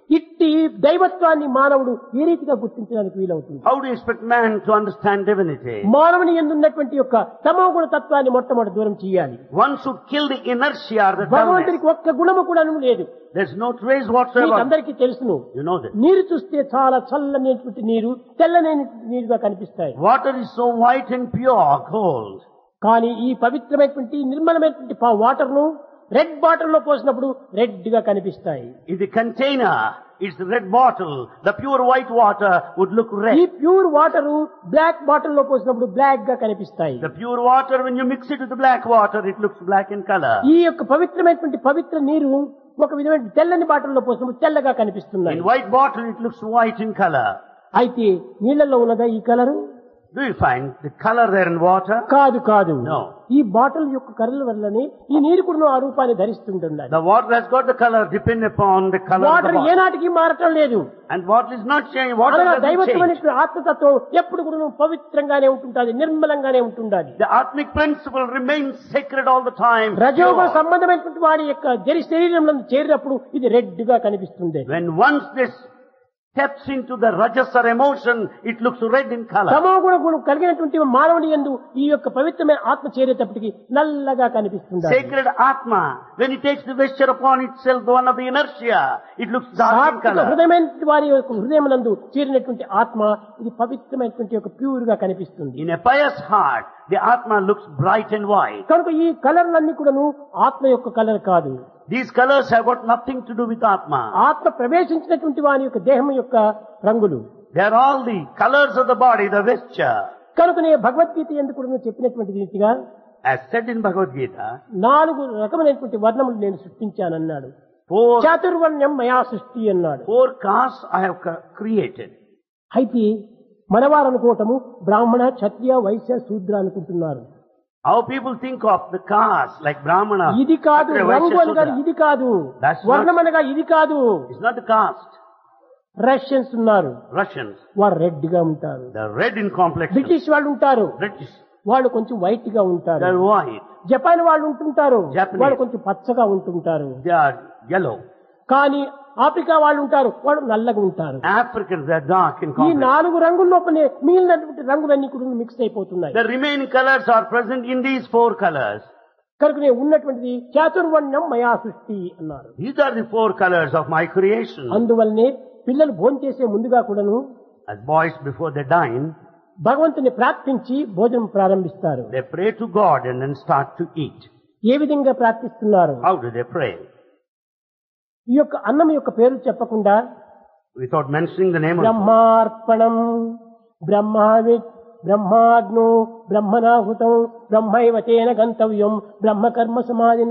ఇట్టి దైవత్వాన్ని మానవుడు ఏ రీతిగా గుర్తించడానికి వీలవుతుంది? How do you expect man to understand divinity? మానవుని ఎందున్నటువంటి యొక్క తమోగుణ తత్వాన్ని మొట్టమొదటి దూరం చేయాలి. One should kill the inertia, the dullness. భగవంతుడికి ఒక్క గుణము కూడా లేదు. There's no trace మీకు whatsoever. అందరికీ తెలుసును. You know this. నీరు చూస్తే చాలా చల్లనేటువంటి నీరు తెల్లనేటువంటి నీరుగా కనిపిస్తాయి. Water is so white and pure, cold. కానీ ఈ పవిత్రమైనటువంటి నిర్మలమైనటువంటి వాటర్ ను రెడ్ బాటిల్ లో పోసినప్పుడు రెడ్ గా కనిపిస్తాయి. In the container, it's the red bottle. The pure white water would look ఈ red. Pure water black bottle లో పోసినప్పుడు బ్లాక్ గా కనిపిస్తాయి. The pure water, when you mix it with the black water, it looks black in color. ఈ యొక్క పవిత్రమైనటువంటి పవిత్ర నీరు ఒక విధమైన తెల్లని బాటిల్ లో పోసినప్పుడు తెల్లగా కనిపిస్తున్నాయి. In white bottle, it looks white in color. అయితే నీళ్లలో ఉన్నదా ఈ colour? Do you find the color there in water? కాదు కాదు. No. ఈ బాటిల్ యొక్క కలర్ వల్లనే ఈ నీరు కూడా ఆ రూపాన్ని ధరిస్తుంటున్నది. The water has got the color depend upon the color of the water bottle. ఏనాటికి మారటం లేదు. And water is not changing. Water అనగా doesn't change. దైవత్వమైనటువంటి ఆత్మతత్వం ఎప్పుడు కూడా పవిత్రంగానే ఉంటుంటాది, నిర్మలంగానే ఉంటుండాలి. The atmic principle remains sacred all the time. రజోగుణ pure. సంబంధమైనటువంటి వారి యొక్క జరి శరీరంలో చేరినప్పుడు ఇది రెడ్ గా కనిపిస్తుంది. When once this steps into the rajas or emotion, it looks red in color. తమోగుణ గుణం కలిగినటువంటి మానవుని యందు ఈ యొక్క పవిత్రమైన ఆత్మ చేరేటప్పటికి నల్లగా కనిపిస్తుంది. Sacred Atma, when it takes the vesture upon itself, the one of the inertia, it looks dark in సాత్విక color. హృదయమైన వారి యొక్క హృదయమునందు చేరినటువంటి ఆత్మ ఇది పవిత్రమైనటువంటి యొక్క ప్యూర్ గా కనిపిస్తుంది. In a pious heart, the Atma looks bright and white. కనుక ఈ కలర్లన్నీ కూడాను ఆత్మ యొక్క కలర్ కాదు. These colors have got nothing to do with Atma. ఆత్మ ప్రవేశించినటువంటి వారి యొక్క దేహం యొక్క రంగులు. They are all the colors of the body, the vesture. కనుకనే భగవద్గీత ఎందుకు కూడా చెప్పినటువంటి రీతిగా As said in Bhagavad Gita, నాలుగు రకమైనటువంటి వర్ణములు నేను సృష్టించానన్నాడు. four, చాతుర్వర్ణ్యం మయా సృష్టి అన్నాడు. four castes I have c- created. అయితే మనవారు అనుకోవటము బ్రాహ్మణ, క్షత్రియ, వైశ్య, శూద్ర అనుకుంటున్నారు. How people think of the caste like Brahmana. ఇది కాదు, Kshatriya, రంగు Vaishya, అనగా Shudra. ఇది కాదు, That's not- వర్ణం అనగా ఇది కాదు. It's not the caste. Russians ఉన్నారు, Russians, వారు రెడ్ గా ఉంటారు. they're red in complexion. British వాళ్ళు ఉంటారు, British, వాళ్ళు కొంచెం వైట్ గా ఉంటారు. they're white. జపాన్ వాళ్ళు ఉంటుంటారు, Japanese. వాళ్ళు కొంచెం పచ్చగా ఉంటుంటారు. They are yellow. కానీ ఆఫ్రికా వాళ్ళు ఉంటారు, వాళ్ళు నల్లగా ఉంటారు. Africans, they're dark in ఈ complexion. నాలుగు రంగుల లోపలే మిగిలినటువంటి రంగులన్నీ కూడా మిక్స్ అయిపోతున్నాయి. The remaining colors are present in these four colors. కనుకనే ఉన్నటువంటిది చాతుర్వర్ణ్యం మయా సృష్టి అన్నారు. These are the four colors of my creation. అందువల్లనే పిల్లలు భోజనం చేసే ముందుగా కూడాను As boys before they dine, భగవంతుని ప్రార్థించి భోజనం ప్రారంభిస్తారు. they pray to God and then start to eat. ఏ విధంగా ప్రార్థిస్తున్నారు? How do they pray? ఈ యొక్క అన్నం యొక్క పేరు చెప్పకుండా Without mentioning the name of బ్రహ్మార్పణం, బ్రహ్మావిత్, బ్రహ్మాగ్నో, బ్రహ్మణాహుతం, బ్రహ్మైవతేన గంతవ్యం, బ్రహ్మకర్మ సమాధిన.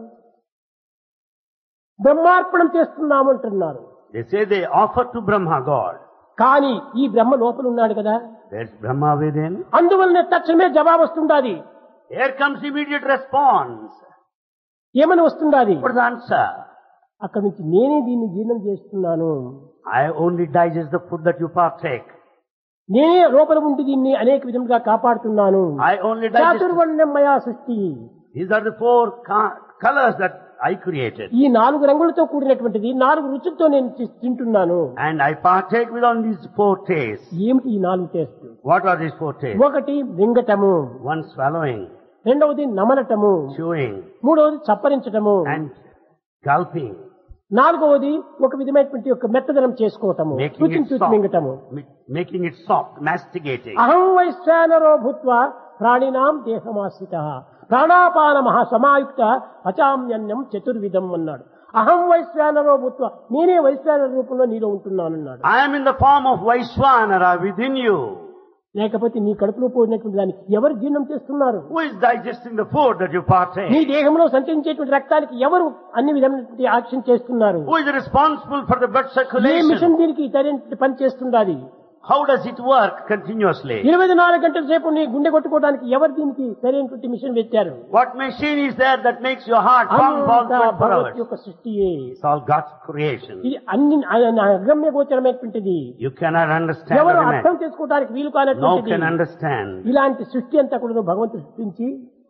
బ్రహ్మార్పణం చేస్తున్నామంటున్నారు. They say they offer to Brahma God. కానీ ఈ బ్రహ్మ లోపల ఉన్నాడు కదా, There's Brahma within. అందువల్లనే తక్షణమే జవాబు వస్తుండాది. Here comes immediate response. ఏమని వస్తుండాది? What is the answer? అక్కడి నుంచి నేనే దీన్ని జీర్ణం చేస్తున్నాను, I only digest the food that you partake. నేనే లోపల ఉండి దీన్ని అనేక విధంగా కాపాడుతున్నాను. I only digest. చాతుర్వర్ణ్యం మయా సృష్టి. These are the four ca- colors that I created. ఈ నాలుగు రంగులతో కూడినటువంటిది నాలుగు రుచులతో నేను తి- తింటున్నాను. And I partake with on these four tastes. ఏమిటి ఈ నాలుగు taste? What are these four tastes? ఒకటి మింగటము, One swallowing, రెండవది నమలటము, chewing, మూడవది చప్పరించటము, and gulping. నాలుగవది ఒక విధమైనటువంటి ఒక మెత్తదనం చేసుకోవటము, Making రుచిని it చూసి soft. మింగటము. Ma- Making it soft, masticating. అహం వైశ్వానరో భూత్వా ప్రాణినాం దేహమాశ్రిత ప్రాణాపాన మహా సమాయుక్త పచామ్యన్నం చతుర్విధం అన్నాడు. అహం వైశ్వానరో భూత్వా, నేనే వైశ్వానర రూపంలో నీలో ఉంటున్నానన్నాడు. I am in the form of Vaishwanara within you. లేకపోతే నీ కడుపులో పోయినటువంటి దాన్ని ఎవరు జీర్ణం చేస్తున్నారు? Who is digesting the food that you నీ partake? దేహంలో సంచరించేటువంటి రక్తానికి ఎవరు అన్ని విధమైనటువంటి యాక్షన్ చేస్తున్నారు? Who is responsible for the blood ఏ circulation? మిషన్ దీనికి సరైన పని చేస్తుండాలి? How does it work continuously? ఇరవై నాలుగు గంటల సేపు నీ గుండె కొట్టుకోవడానికి ఎవరు దీనికి సరైనటువంటి మిషన్ పెట్టారు? What machine is there that makes your heart pump all అంతా twenty-four భగవత్ hours? యొక్క సృష్టియే. It's all God's creation. ఇది అన్ని అగమ్య గోచరమైనటువంటిది. You cannot understand ఎవరు or అర్థం imagine. చేసుకోవడానికి వీలు No కానటువంటిది. can understand. ఇలాంటి సృష్టి అంతా కూడా భగవంతుడు సృష్టించి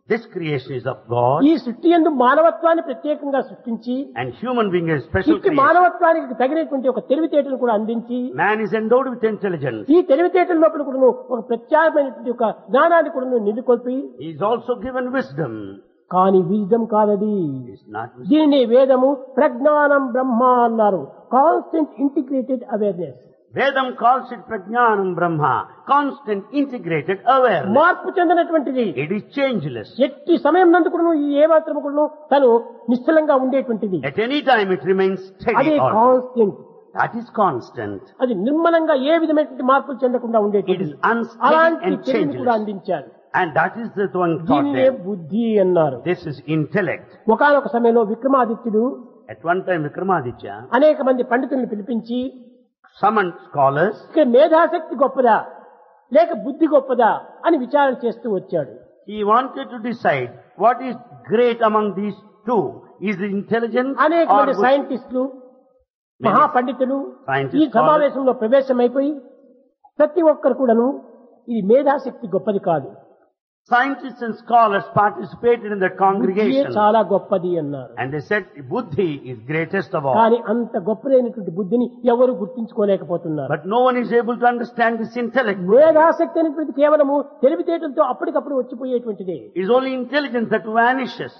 This creation is of God, ఈ సృష్టి యందు మానవత్వాన్ని ప్రత్యేకంగా సృష్టించి and human being is special ఇట్టి creation. మానవత్వానికి తగినటువంటి ఒక తెలివితేటను కూడా అందించి Man is endowed with intelligence. ఈ తెలివితేటల లోపల కూడా ఒక ప్రత్యేకమైనటువంటి ఒక జ్ఞానాన్ని కూడా నెలకొల్పి He is also given wisdom. కానీ విజ్డమ్ కాదది. It's not wisdom. దీనిని వేదము ప్రజ్ఞానం బ్రహ్మ అన్నారు. Constant integrated awareness. Vedam calls it Prajnanam Brahma, constant integrated awareness. మార్పు చెందినటువంటిది. It is changeless. ఎట్టి సమయం నందు కూడా ఈ ఏ మాత్రము కూడా తను నిశ్చలంగా ఉండేటువంటిది. At any time it remains అదే steady. Or constant. that is constant. అది నిర్మలంగా ఏ విధమైనటువంటి మార్పులు చెందకుండా It ఉండేటువంటిది. is unsteady అలాంటి and తెలివిని కూడా changeless. అందించారు. And that is the one taught దీనినే them. బుద్ధి అన్నారు. This is intellect. ఒకానొక సమయంలో విక్రమాదిత్యుడు At one time Vikramaditya అనేక మంది పండితులను పిలిపించి summoned scholars. ఇక మేధాశక్తి గొప్పదా లేక బుద్ధి గొప్పదా అని విచారణ చేస్తూ వచ్చాడు. He wanted to decide what is great among these two. Is it intelligence అనేక or మంది wisdom? సైంటిస్టులు మహాపండితులు Scientists, ఈ సమావేశంలో ప్రవేశమైపోయి ప్రతి ఒక్కరు కూడాను ఇది మేధాశక్తి గొప్పది కాదు, Scientists and scholars participated in that బుద్ధియే congregation. చాలా గొప్పది అన్నారు. And they said Buddhi is greatest of all. కానీ అంత గొప్పదైనటువంటి బుద్ధిని ఎవరు గుర్తించుకోలేకపోతున్నారు. But no one is able to understand this intellect. మేధాశక్తి అనేటువంటిది కేవలము తెలివితేటలతో అప్పటికప్పుడు వచ్చిపోయేటువంటిదే. It is only intelligence that vanishes.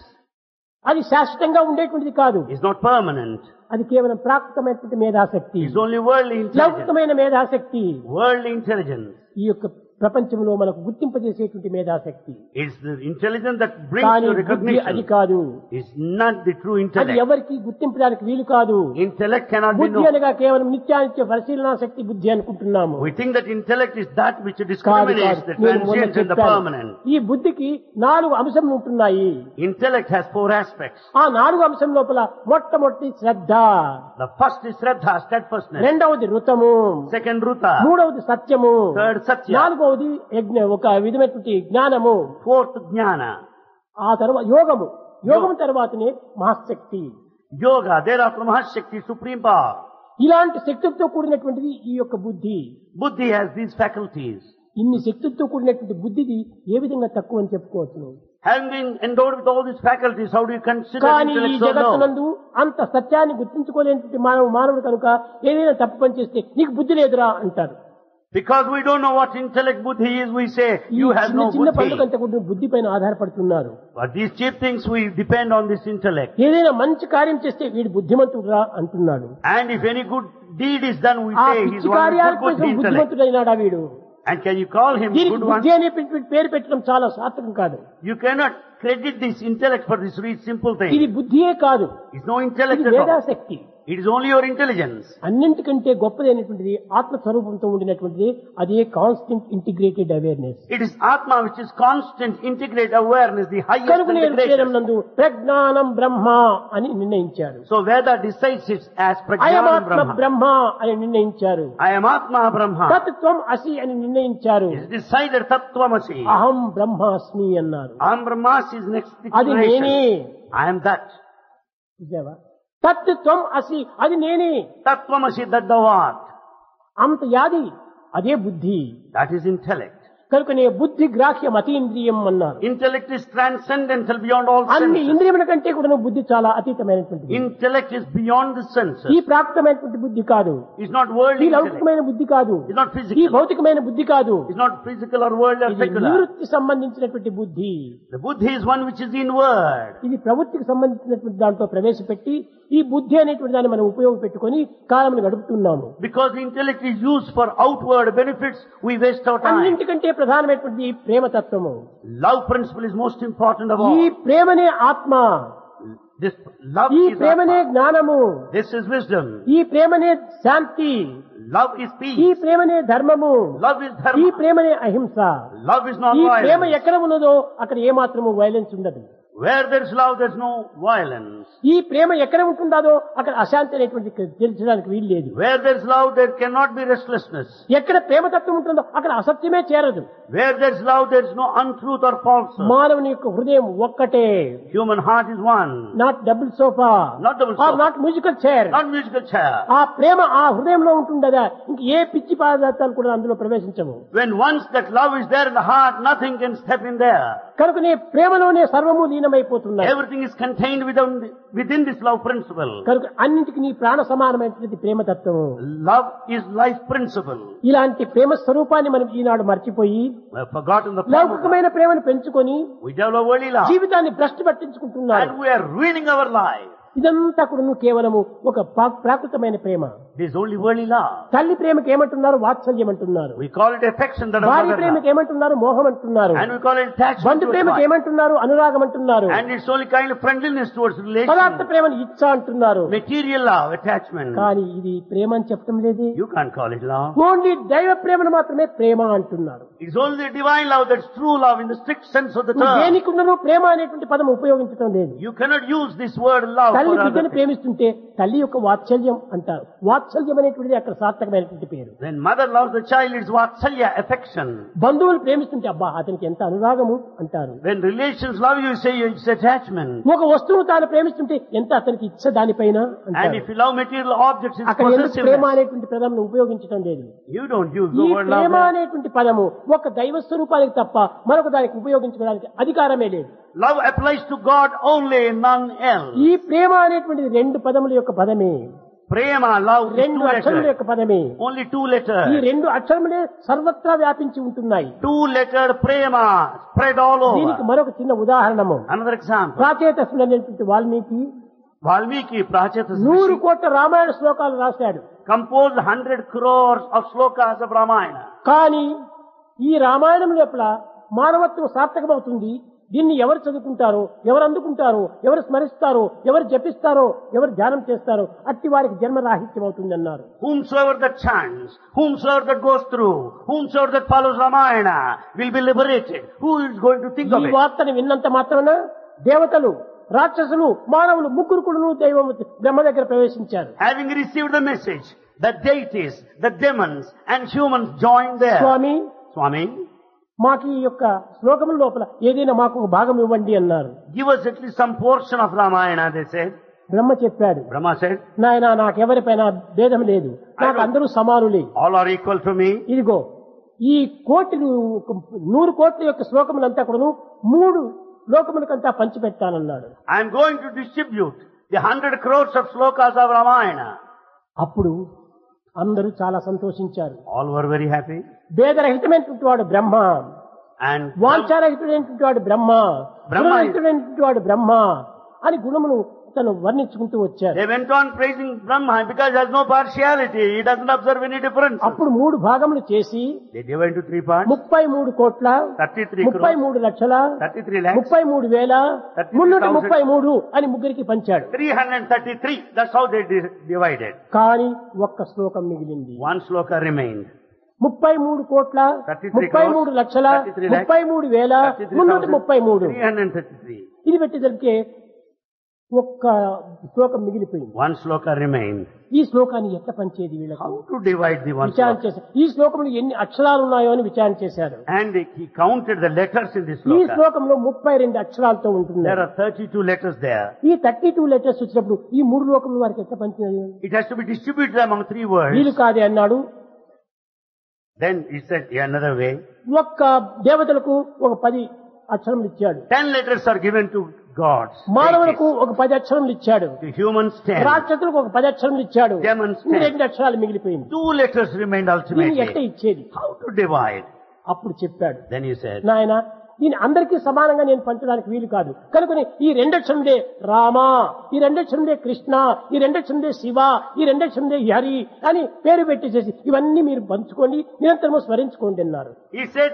అది శాశ్వతంగా ఉండేటువంటిది కాదు. It's not permanent. అది కేవలం ప్రాకృతమైనటువంటి మేధాశక్తి, It's only worldly intelligence. లౌకికమైన మేధాశక్తి. Worldly intelligence. ఈ యొక్క ప్రపంచంలో మనకు గుర్తింపజేసేటువంటి మేధాశక్తి. It's the intelligence that brings కానీ you బుద్ధి అది recognition. కాదు. It's not the true అది intellect. ఎవరికి గుర్తింపడానికి వీలు కాదు. Intellect cannot be బుద్ధి known. అనగా కేవలం నిత్యానిత్య పరిశీలనా శక్తి బుద్ధి అనుకుంటున్నాము. We think that intellect is that which కాదు discriminates కాదు. the నేను మొన్న transient and the చెప్పాను. permanent. ఈ బుద్ధికి నాలుగు అంశములు ఉంటున్నాయి. Intellect has four aspects. ఆ నాలుగు అంశం లోపల మొట్టమొదటి శ్రద్ధ, The first is Shraddha, steadfastness. రెండవది ఋతము, Second, Ruta. మూడవది సత్యము, Third, Satya. నాలుగవది యజ్ఞ ఒక విధమైనటువంటి జ్ఞానము, Fourth, Jnana. ఆ తర్వాత యోగము. యోగం తర్వాతనే మహాశక్తి. Yoga, thereafter Mahashakti, supreme power. ఇలాంటి శక్తులతో కూడినటువంటిది ఈ యొక్క బుద్ధి. Buddhi has these faculties. ఇన్ని శక్తులతో కూడినటువంటి బుద్ధిది ఏ విధంగా తక్కువ అని చెప్పుకోవచ్చును. Having been endowed with all these faculties, how do you consider కానీ ఈ intellect so low? జగత్తునందు అంత సత్యాన్ని గుర్తించుకోలేనటువంటి మానవ మానవుడు కనుక ఏదైనా తప్పు పని చేస్తే నీకు బుద్ధి లేదురా అంటారు. Because we don't know what intellect buddhi is, we say, ఈ you have చిన్న no చిన్న buddhi. పనులకంతా కూడా బుద్ధి పైన ఆధారపడుతున్నారు. But these cheap things, we depend on this intellect. ఏదైనా మంచి కార్యం చేస్తే వీడు బుద్ధిమంతుడురా అంటున్నాడు. And if any good deed is done, we ఆ say he's పిచ్చి one కార్యాల with good కోసం intellect. బుద్ధిమంతుడైనాడా వీడు. And can you call him దీనికి good one? బుద్ధి అనే పేరు పెట్టడం చాలా సార్థకం కాదు. You cannot credit this intellect for this really simple ఇది thing. బుద్ధియే కాదు, It's no intellect ఇది at all. మేధాశక్తి. It is only your intelligence. అన్నింటికంటే గొప్పదైనటువంటిది ఆత్మస్వరూపంతో ఉండినటువంటిది అదే constant integrated awareness. It is Atma which is constant, integrated awareness, the highest కనుక and నేను the శరీరం greatest. నందు ప్రజ్ఞానం బ్రహ్మ అని నిర్ణయించారు. So Veda decides it as Prajnanam అయమాత్మ Brahma. బ్రహ్మ అని నిర్ణయించారు. I am Atma Brahma. తత్వం అసి అని నిర్ణయించారు. It is decided Tattvamasi. అహం బ్రహ్మాస్మి అన్నారు. Aham Brahmas is next అది నేనే. declaration. I am that. చూసావా? తత్వం అసి అది నేనే. Tattvamasi, that thou art. అంత యాది అదే బుద్ధి. That is intellect. కనుకనే బుద్ధి గ్రాహ్యం అతీంద్రియం అన్నారు. Intellect is transcendental beyond all అన్ని senses. ఇంద్రియముల కంటే కూడా బుద్ధి చాలా అతీతమైనటువంటిది. Intellect is beyond the senses. ఈ ప్రాప్తమైనటువంటి బుద్ధి కాదు, It's not ఈ worldly intellect. లౌకికమైన బుద్ధి కాదు, It's not ఈ physical. భౌతికమైన బుద్ధి కాదు. It's not physical or worldly or ఇది secular. నివృత్తి సంబంధించినటువంటి బుద్ధి. The buddhi is one which is inward. ఇది ప్రవృత్తికి సంబంధించినటువంటి దాంట్లో ప్రవేశపెట్టి ఈ బుద్ధి అనేటువంటి దాన్ని మనం ఉపయోగపెట్టుకొని కాలమును గడుపుతున్నాము. Because the intellect is used for outward benefits, we waste our time. అన్నింటికంటే ప్రధానమైనటువంటి ప్రేమతత్వము. Love principle is most important of ఈ all. ప్రేమనే ఆత్మ, This love ఈ is ప్రేమనే Atma. జ్ఞానము, This is wisdom. ఈ ప్రేమనే శాంతి, Love is ఈ peace. ప్రేమనే ధర్మము, Love is ఈ dharma. ప్రేమనే అహింస. Love is ఈ ప్రేమ non-violence. ఎక్కడ ఉన్నదో అక్కడ ఏమాత్రము వైలెన్స్ ఉండదు. Where there is love, there is no violence. ఈ ప్రేమ ఎక్కడ ఉంటుందో అక్కడ అశాంతి అనేటువంటి తెలిసడానికి వీలు లేదు. Where there is love, there cannot be restlessness. ఎక్కడ ప్రేమతత్వం ఉంటుందో అక్కడ అసత్యమే చేరదు. Where there is love, there is no untruth or falsehood. మానవుని యొక్క హృదయం ఒక్కటే. Human heart is one. Not double sofa, Not double sofa. Not musical chair. Not musical chair. ఆ ప్రేమ ఆ హృదయంలో ఉంటుండదా ఇంక ఏ పిచ్చి పదార్థాలు కూడా అందులో ప్రవేశించవు. When once that love is there in the heart, nothing can step in there. కనుక నీ ప్రేమలోనే సర్వము లీనమైపోతున్నాయి. Everything is contained within, within this love principle. కనుక అన్నింటికి నీ ప్రాణ సమానమైనటువంటి ప్రేమతత్వము. Love is life principle. ఇలాంటి ప్రేమ స్వరూపాన్ని మనం ఈనాడు మర్చిపోయి We have forgotten the form of love. లౌకికమైన ప్రేమను పెంచుకొని We develop worldly love. జీవితాన్ని భ్రష్టు పట్టించుకుంటున్నారు. And we are ruining our life. ఇదంతా కూడా కేవలము ఒక ప్రా- ప్రాకృతమైన ప్రేమ. It is only worldly love. తల్లి ప్రేమకి ఏమంటున్నారు? వాత్సల్యం అంటున్నారు. We call it affection that of భార్య mother ప్రేమకి love. ఏమంటున్నారు? మోహం అంటున్నారు. And we call it attachment Bandhu towards ప్రేమకి wife. ఏమంటున్నారు? అనురాగం అంటున్నారు. And it's only kind of friendliness towards పదార్థ relation. ప్రేమని ఇచ్చ అంటున్నారు. Material love, attachment. కానీ ఇది ప్రేమ అని చెప్పడం లేదే. You can't call it love. Only దైవ ప్రేమను మాత్రమే ప్రేమ అంటున్నారు. It's only the divine love that's true love in the strict sense of the నువ్వు term. దేనికి ఉన్నను ప్రేమ అనేటువంటి పదం ఉపయోగించడం లేదు. You cannot use this word love తల్లి for other బిడ్డను things. ప్రేమిస్తుంటే తల్లి యొక్క వాత్సల్యం అంటారు. వాత్సల్యం అనేటువంటిది అక్కడ సార్థకమైనటువంటి పేరు. When mother loves the child, it's vatsalya, affection. బంధువులు ప్రేమిస్తుంటే అబ్బా అతనికి ఎంత అనురాగము అంటారు. When relations love you, you say it's attachment. ఒక వస్తువును తాను ప్రేమిస్తుంటే ఎంత అతనికి ఇచ్చ దానిపైన And అంటారు. if you love material objects, it's అక్కడ ఎందుకు ప్రేమ possessiveness. అనేటువంటి పదం ఉపయోగించడం లేదు. You don't use ఈ the word ప్రేమ love. అనేటువంటి పదము ఒక దైవ స్వరూపానికి తప్ప మరొక దానికి ఉపయోగించుకోవడానికి అధికారమే లేదు. Love applies to God only, none else. ఈ ప్రేమ అనేటువంటిది రెండు పదముల యొక్క పదమే. Prema, love, is రెండు two అక్షరముల letters. యొక్క పదమే. Only two ఈ letters. రెండు అక్షరములే సర్వత్రా వ్యాపించి ఉంటున్నాయి. Two letter prema spread all దీనికి over. మరొక చిన్న ఉదాహరణము. Another example. ప్రాచేతసుడు అనేటువంటి వాల్మీకి Valmiki, Prachetas, నూరు కోట్ల రామాయణ శ్లోకాలు రాశాడు. composed hundred crores of slokas of Ramayana. కానీ ఈ రామాయణం లోపల మానవత్వం సార్థకమవుతుంది. దీన్ని ఎవరు చదువుకుంటారో, ఎవరు అందుకుంటారో, ఎవరు స్మరిస్తారో, ఎవరు జపిస్తారో, ఎవరు ధ్యానం చేస్తారో అట్టి వారికి జన్మరాహిత్యం అవుతుంది అన్నారు. Whomsoever that chants, whomsoever that goes through, whomsoever that follows Ramayana will be liberated. Who is going to think of ఈ it? వార్తను విన్నంత మాత్రాన దేవతలు, రాక్షసులు, మానవులు ముగ్గురు కూడా దైవం బ్రహ్మ దగ్గర ప్రవేశించారు. Having received the message, the deities, the demons and humans joined there. Swamy, Swami, మాకు ఈ యొక్క శ్లోకముల లోపల ఏదైనా మాకు ఒక భాగం ఇవ్వండి అన్నారు. give us at least some portion of Ramayana, they said. బ్రహ్మ చెప్పాడు, Brahma said, నాయన నాకెవరిపైన భేదం లేదు, నాకు అందరూ సమానులే. all are equal to me. ఇదిగో ఈ కోటి నూరు కోట్ల యొక్క శ్లోకములంతా కూడాను మూడు లోకములకంతా పంచిపెట్టానన్నాడు. I am going to distribute the hundred crores of slokas of Ramayana. అప్పుడు అందరూ చాలా సంతోషించారు. All were very happy. భేదరహితమైనటువంటి వాడు బ్రహ్మ, And వాంఛారహితుడైనటువంటి వాడు బ్రహ్మ, బ్రహ్మ గుణరహితుడైనటువంటి వాడు బ్రహ్మ అని గుణమును తను వర్ణించుకుంటూ వచ్చారు. they went on praising Brahma because he has no partiality. He doesn't observe any difference. అప్పుడు మూడు భాగములు చేసి They divide into three parts. ముప్పై మూడు కోట్ల thirty-three ముప్పై crores, మూడు లక్షల thirty-three lakhs, ముప్పై మూడు వేల మున్నూట ముప్పై మూడు అని ముగ్గురికి పంచాడు. three hundred thirty-three. That's how they di- divided. కానీ ఒక్క శ్లోకం మిగిలింది. One sloka remained. ముప్పై మూడు కోట్ల thirty-three ముప్పై crores, మూడు లక్షల thirty-three lakhs, ముప్పై మూడు వేల thirty-three మున్నూట thousand, ముప్పై మూడు three hundred thirty-three. ఇది పెట్టేసరికి ఒక్క శ్లోకం మిగిలిపోయింది. One sloka remained. ఈ శ్లోకాన్ని ఎట్లా పంచేది వీళ్ళకి How to divide the one విచారణ sloka? చేశారు. ఈ శ్లోకంలో ఎన్ని అక్షరాలు ఉన్నాయో అని విచారణ చేశారు. And he counted the letters in this ఈ sloka. శ్లోకంలో ముప్పై రెండు అక్షరాలతో ఉంటుంది. There are thirty-two letters there. ఈ థర్టీ టూ లెటర్స్ వచ్చినప్పుడు ఈ మూడు లోకములు వారికి ఎట్లా పంచినాయి? It has to be distributed among three వీలు words. కాదే అన్నాడు. Then he said yeah, another way. ఒక్క దేవతలకు ఒక పది అక్షరములు ఇచ్చాడు. Ten letters are given to gods. మానవులకు deities. ఒక పది అక్షరములు ఇచ్చాడు. To humans ten. రాక్షసులకు ఒక పది అక్షరములు ఇచ్చాడు. Demons ఇంకా ten. రెండు అక్షరాలు మిగిలిపోయింది. Two letters remained దీన్ని ఎట్లా ultimately. ఇచ్చేది? How to divide? అప్పుడు చెప్పాడు, Then he said, నాయన దీని అందరికీ సమానంగా నేను పంచడానికి వీలు కాదు కనుకని ఈ రెండక్షరములే రామ, ఈ రెండక్షరములే కృష్ణ, ఈ రెండక్షరములే శివ, ఈ రెండక్షరములే హరి అని పేరు పెట్టేసేసి ఇవన్నీ మీరు పంచుకోండి, నిరంతరము స్మరించుకోండి అన్నారు. he said,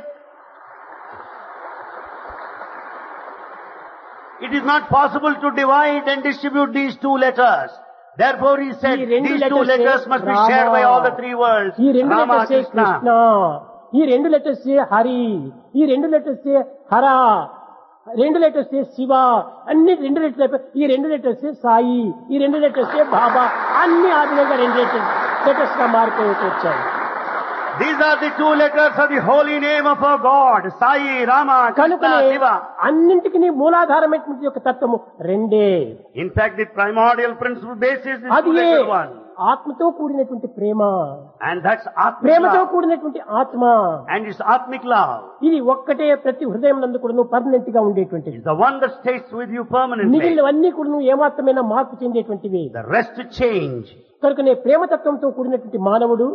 it is not possible to divide and distribute these two letters. Therefore he said, ఈ రెండు these two letters letters A must be Rama, shared by all the three worlds. ఈ రెండు Rama, లెటర్స్ కృష్ణ, Krishna. ఈ రెండు letters Hari, ఈ రెండు letters హర రెండు letters Shiva, అన్ని రెండు లెటర్స్ అయిపోయి ఈ రెండు లెటర్స్ సాయి, ఈ రెండు లెటర్స్ బాబా, అన్ని ఆ విధంగా రెండు లెటర్స్ లెటర్స్ గా మారిపోయి వచ్చాయి. These are the two letters of the holy name of our God, Sai, Rama, Krishna, కనుకనే Shiva. అన్నింటికి మూలాధారమైనటువంటి యొక్క తత్వము రెండే. In fact, the primordial principle basis is అది two letter one. ఆత్మతో కూడినటువంటి ప్రేమ, And that's Atmic ప్రేమతో love. కూడినటువంటి ఆత్మ. And it's Atmic love. ఇది ఒక్కటే ప్రతి హృదయం నందు కూడా పర్మనెంట్ గా ఉండేటువంటిది. It's the one that stays with you permanently. మిగిలినవన్నీ కూడా ఏమాత్రమైనా మార్పు చెందేటువంటివి. The rest change. కనుకనే ప్రేమతత్వంతో కూడినటువంటి మానవుడు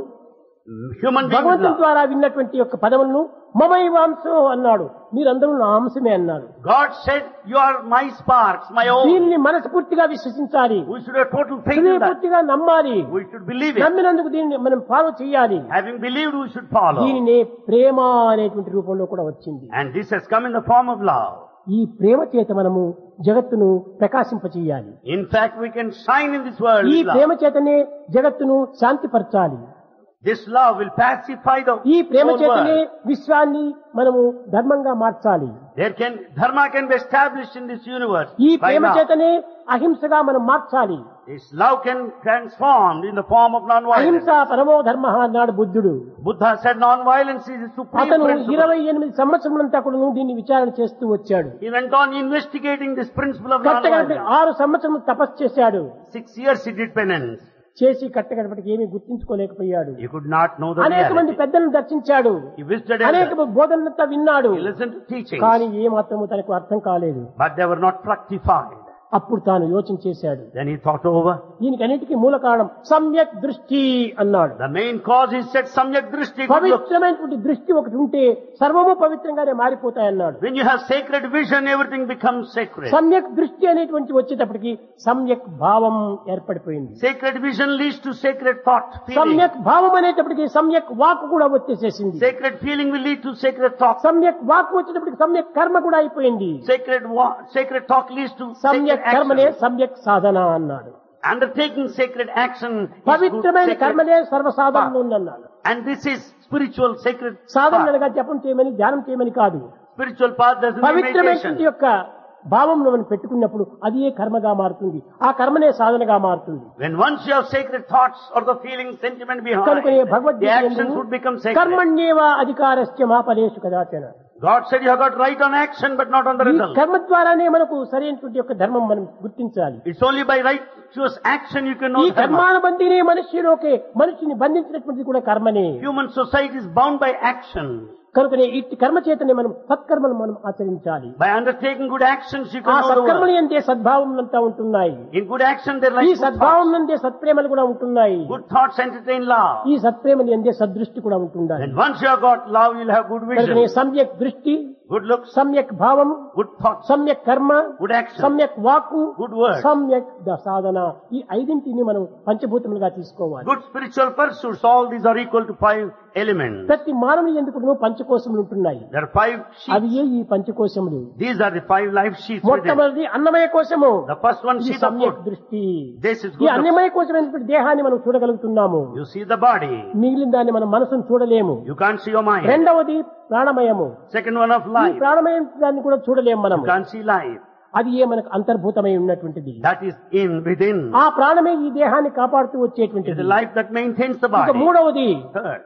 Human beings భగవంతుని love. ద్వారా విన్నటువంటి యొక్క పదములను మమైవాంశం అన్నాడు, మీరందరూ నా అంశమే అన్నాడు. God said, you are my sparks, my own. దీనిని మనస్ఫూర్తిగా విశ్వసించాలి, We should have total faith in that. హృదయపూర్తిగా నమ్మాలి, We should believe it. నమ్మినందుకు దీనిని మనం ఫాలో చేయాలి. Having believed, we should follow. దీనినే ప్రేమ అనేటువంటి రూపంలో కూడా వచ్చింది. And this has come in the form of love. ఈ ప్రేమ చేత మనము జగత్తును ప్రకాశింపచేయాలి. In fact, we can shine in this world ఈ with ప్రేమ love. చేతనే జగత్తును శాంతిపరచాలి. This love will pacify the ఈ ప్రేమ whole చేతనే world. విశ్వాన్ని మనము ధర్మంగా మార్చాలి. There can, dharma can be established in this universe ఈ by ప్రేమ love. చేతనే అహింసగా మనం మార్చాలి. This love can transform in the form of non-violence. అహింస పరమో ధర్మ అన్నాడు బుద్ధుడు. Buddha said non-violence is the supreme అతను principle. ఇరవై ఎనిమిది సంవత్సరములంతా కూడా దీన్ని విచారణ చేస్తూ వచ్చాడు. He went on investigating this principle of కట్టగడపటి non-violence. ఆరు సంవత్సరములు తపస్సు చేశాడు. Six years he did penance. చేసి కట్టగడపటికి ఏమీ గుర్తించుకోలేకపోయాడు. He could not know the అనేక మంది reality. పెద్దలను దర్శించాడు, He visited అనేక elders. బోధనలంతా విన్నాడు, He listened to teachings. కానీ ఏ మాత్రము తనకు అర్థం కాలేదు. But they were not fructified. అప్పుడు తాను యోచన చేశాడు, Then he thought over. దీనికి అన్నిటికీ మూల కారణం సమ్యక్ దృష్టి అన్నాడు. The main cause is said samyak drishti. Good look. పవిత్రమైనటువంటి దృష్టి ఒకటి ఉంటే సర్వము పవిత్రంగానే మారిపోతాయన్నాడు. When you have sacred vision, everything becomes sacred. సమ్యక్ దృష్టి అనేటువంటి వచ్చేటప్పటికి సమ్యక్ భావం ఏర్పడిపోయింది. Sacred vision leads to sacred thought, feeling. సమ్యక్ భావం అనేటప్పటికి సమ్యక్ వాక్ కూడా వచ్చేసేసింది. Sacred feeling will lead to sacred thought. సమ్యక్ వాక్ వచ్చేటప్పటికి సమ్యక్ కర్మ కూడా అయిపోయింది. Sacred wa- sacred talk leads to సమ్యక్ sacred కర్మనే action. సమ్యక్ సాధన అన్నాడు. Undertaking sacred action is good, పవిత్రమైన sacred కర్మనే సర్వసాధనలు ఉందన్నాడు. And this is spiritual sacred Sadhana path. అనగా జపం చేయమని ధ్యానం చేయమని కాదు. Spiritual path doesn't mean పవిత్రమైనటువంటి meditation. యొక్క భావం మనం పెట్టుకున్నప్పుడు అది ఏ కర్మగా మారుతుంది, ఆ కర్మనే సాధనగా మారుతుంది. When once you have sacred thoughts or the feeling, sentiment behind, కనుక the Bhagavad Gita actions would become sacred. కర్మణ్యేవ అధికారస్య మా ఫలేషు కదాచన. God said you have got right on action but not on the ఈ result. కర్మ ద్వారానే మనకు సరైనటువంటి యొక్క ధర్మం మనం గుర్తించాలి. It's only by righteous action you can know ఈ dharma. కర్మానుబంధినే మనుష్యులోకే మనిషిని బంధించినటువంటిది కూడా కర్మనే. Human society is bound by action. కనుకనే ఇట్టి కర్మ చేతనే మనం సత్కర్మలు మనం ఆచరించాలి. By undertaking good actions you ఆ can know the సత్కర్మలు world. ఎందే సద్భావం అంతా ఉంటున్నాయి. In good action there ఈ lies good సద్భావం thoughts. నందే సత్ప్రేమలు కూడా ఉంటున్నాయి. Good thoughts entertain love. ఈ సత్ప్రేమలు ఎందే సదృష్టి కూడా ఉంటుండాలి. And once you have got love, you'll have good కనుకనే vision, సమ్యక్ దృష్టి, good looks, సమ్యక్ భావం, good thoughts, సమ్యక్ కర్మ, good action, సమ్యక్ వాక్కు, good words, సమ్యక్ ద- సాధన, ఈ ఐదింటిని మనం పంచభూతములుగా తీసుకోవాలి. good spiritual pursuits. All these are equal to five elements. ప్రతి మానవుని ఎందుకు పంచకోశములు ఉంటున్నాయి. There are five అవి sheets. ఏ ఈ పంచకోశములు. These are the five life sheets within. మొట్టమొదటి అన్నమయ కోశము. The first one, ఇది sheet of సమ్యక్ food. దృష్టి. This is ఈ good looks. అన్నమయ కోశమైనటువంటి దేహాన్ని మనం చూడగలుగుతున్నాము. You see the body. మిగిలిన దాన్ని మనం మనసును చూడలేము. You can't see your mind. రెండవది ప్రాణమయము. Second one of ఈ life. ప్రాణమయం దాన్ని కూడా చూడలేము మనం. You can't see life. అది ఏ మనకు అంతర్భూతమై ఉన్నటువంటిది. That is in, within. ఆ ప్రాణమే ఈ దేహాన్ని కాపాడుతూ It is వచ్చేటువంటిది. the life that maintains the ఇక body. మూడవది Third.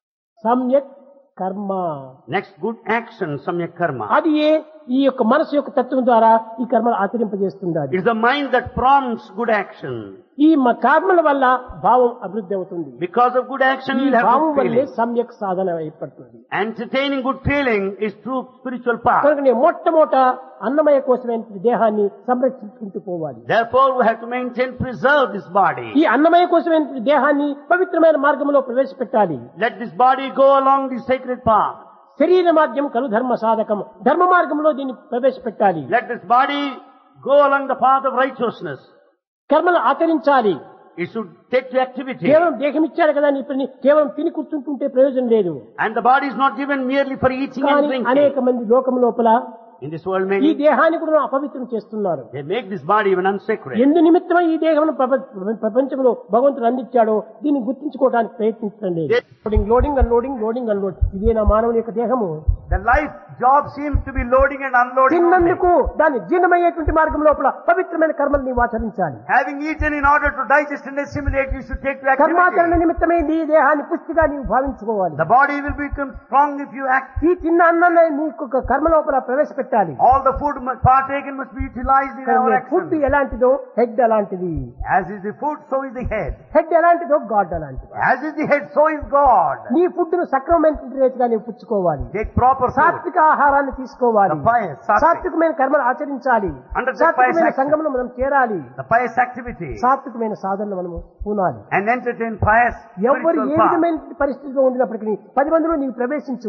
సమ్యక్ కర్మ. Next, good action, samyak karma. అది ఏ ఈ యొక్క మనసు యొక్క తత్వం ద్వారా ఈ కర్మలు ఆచరింపజేస్తుంది. It is the mind that prompts good action. ఈ మ- కర్మల వల్ల భావం అభివృద్ధి అవుతుంది. Because of good action, ఈ you will have భావం good వల్లే feeling. సమ్యక్ సాధన ఏర్పడుతుంది. Entertaining good feeling is through spiritual path. కనుక నేను మొట్టమొదట అన్నమయ కోసమైన దేహాన్ని సంరక్షించుకుంటూ పోవాలి. Therefore, we have to maintain, preserve this body. ఈ అన్నమయ కోసమైన దేహాన్ని పవిత్రమైన మార్గంలో ప్రవేశపెట్టాలి. Let this body go along the sacred path. శరీర మార్గం కలు ధర్మ సాధకం. ధర్మ మార్గంలో దీన్ని ప్రవేశపెట్టాలి. Let this body go along the path of righteousness. కర్మలు ఆచరించాలి. It should take to activity. కేవలం దేహం ఇచ్చాడు కదా అని ఇప్పుడు కేవలం తిని కూర్చుంటుంటే ప్రయోజనం లేదు. And the body is not given merely for eating and కానీ drinking. అనేక మంది లోకం లోపల In this world, ఈ many, దేహాన్ని కూడా అపవిత్రం చేస్తున్నారు. they make this body even unsacred. ఎందు నిమిత్తమై ఈ దేహం ప్రపంచంలో భగవంతుడు అందించాడో దీన్ని గుర్తించుకోవడానికి ప్రయత్నించడం లేదు. Loading loading unloading loading unload ఇదే నా మానవుని యొక్క దేహము. The life job seems to be loading and unloading. తిన్నందుకు దాన్ని జీర్ణమయ్యేటువంటి మార్గం లోపల పవిత్రమైన కర్మలు నీవు ఆచరించాలి. Having eaten in order to digest and assimilate, you should take to activity. కర్మాచరణ నిమిత్తమే నీ దేహాన్ని పుష్టిగా నీవు భావించుకోవాలి. The body will become strong if you act. ఈ తిన్న అన్నాన్ని నీకు ఒక కర్మ లోపల ప్రవేశపెట్టాలి. All the food must partaken must be utilized in our food action. ఎలాంటిదో హెడ్ అలాంటిది. As is the food, so is the head. Head ఎలాంటిదో గాడ్ అలాంటిది. As is the head, so is God. నీ ఫుడ్ ను సక్రమమైన రీతిగా నీవు పుచ్చుకోవాలి. Take proper food. సాత్విక ఆహారాన్ని తీసుకోవాలి. The pious, sattvic. సాత్వికమైన కర్మలు ఆచరించాలి. Under the సాత్వికమైన pious సంఘంలో మనం చేరాలి. The pious activity. సాత్వికమైన సాధనలు మనము పూనాలి. And entertain pious ఎవరు spiritual ఏ path. విధమైన పరిస్థితిలో ఉండినప్పటికీ పది మందిలో నీవు ప్రవేశించు.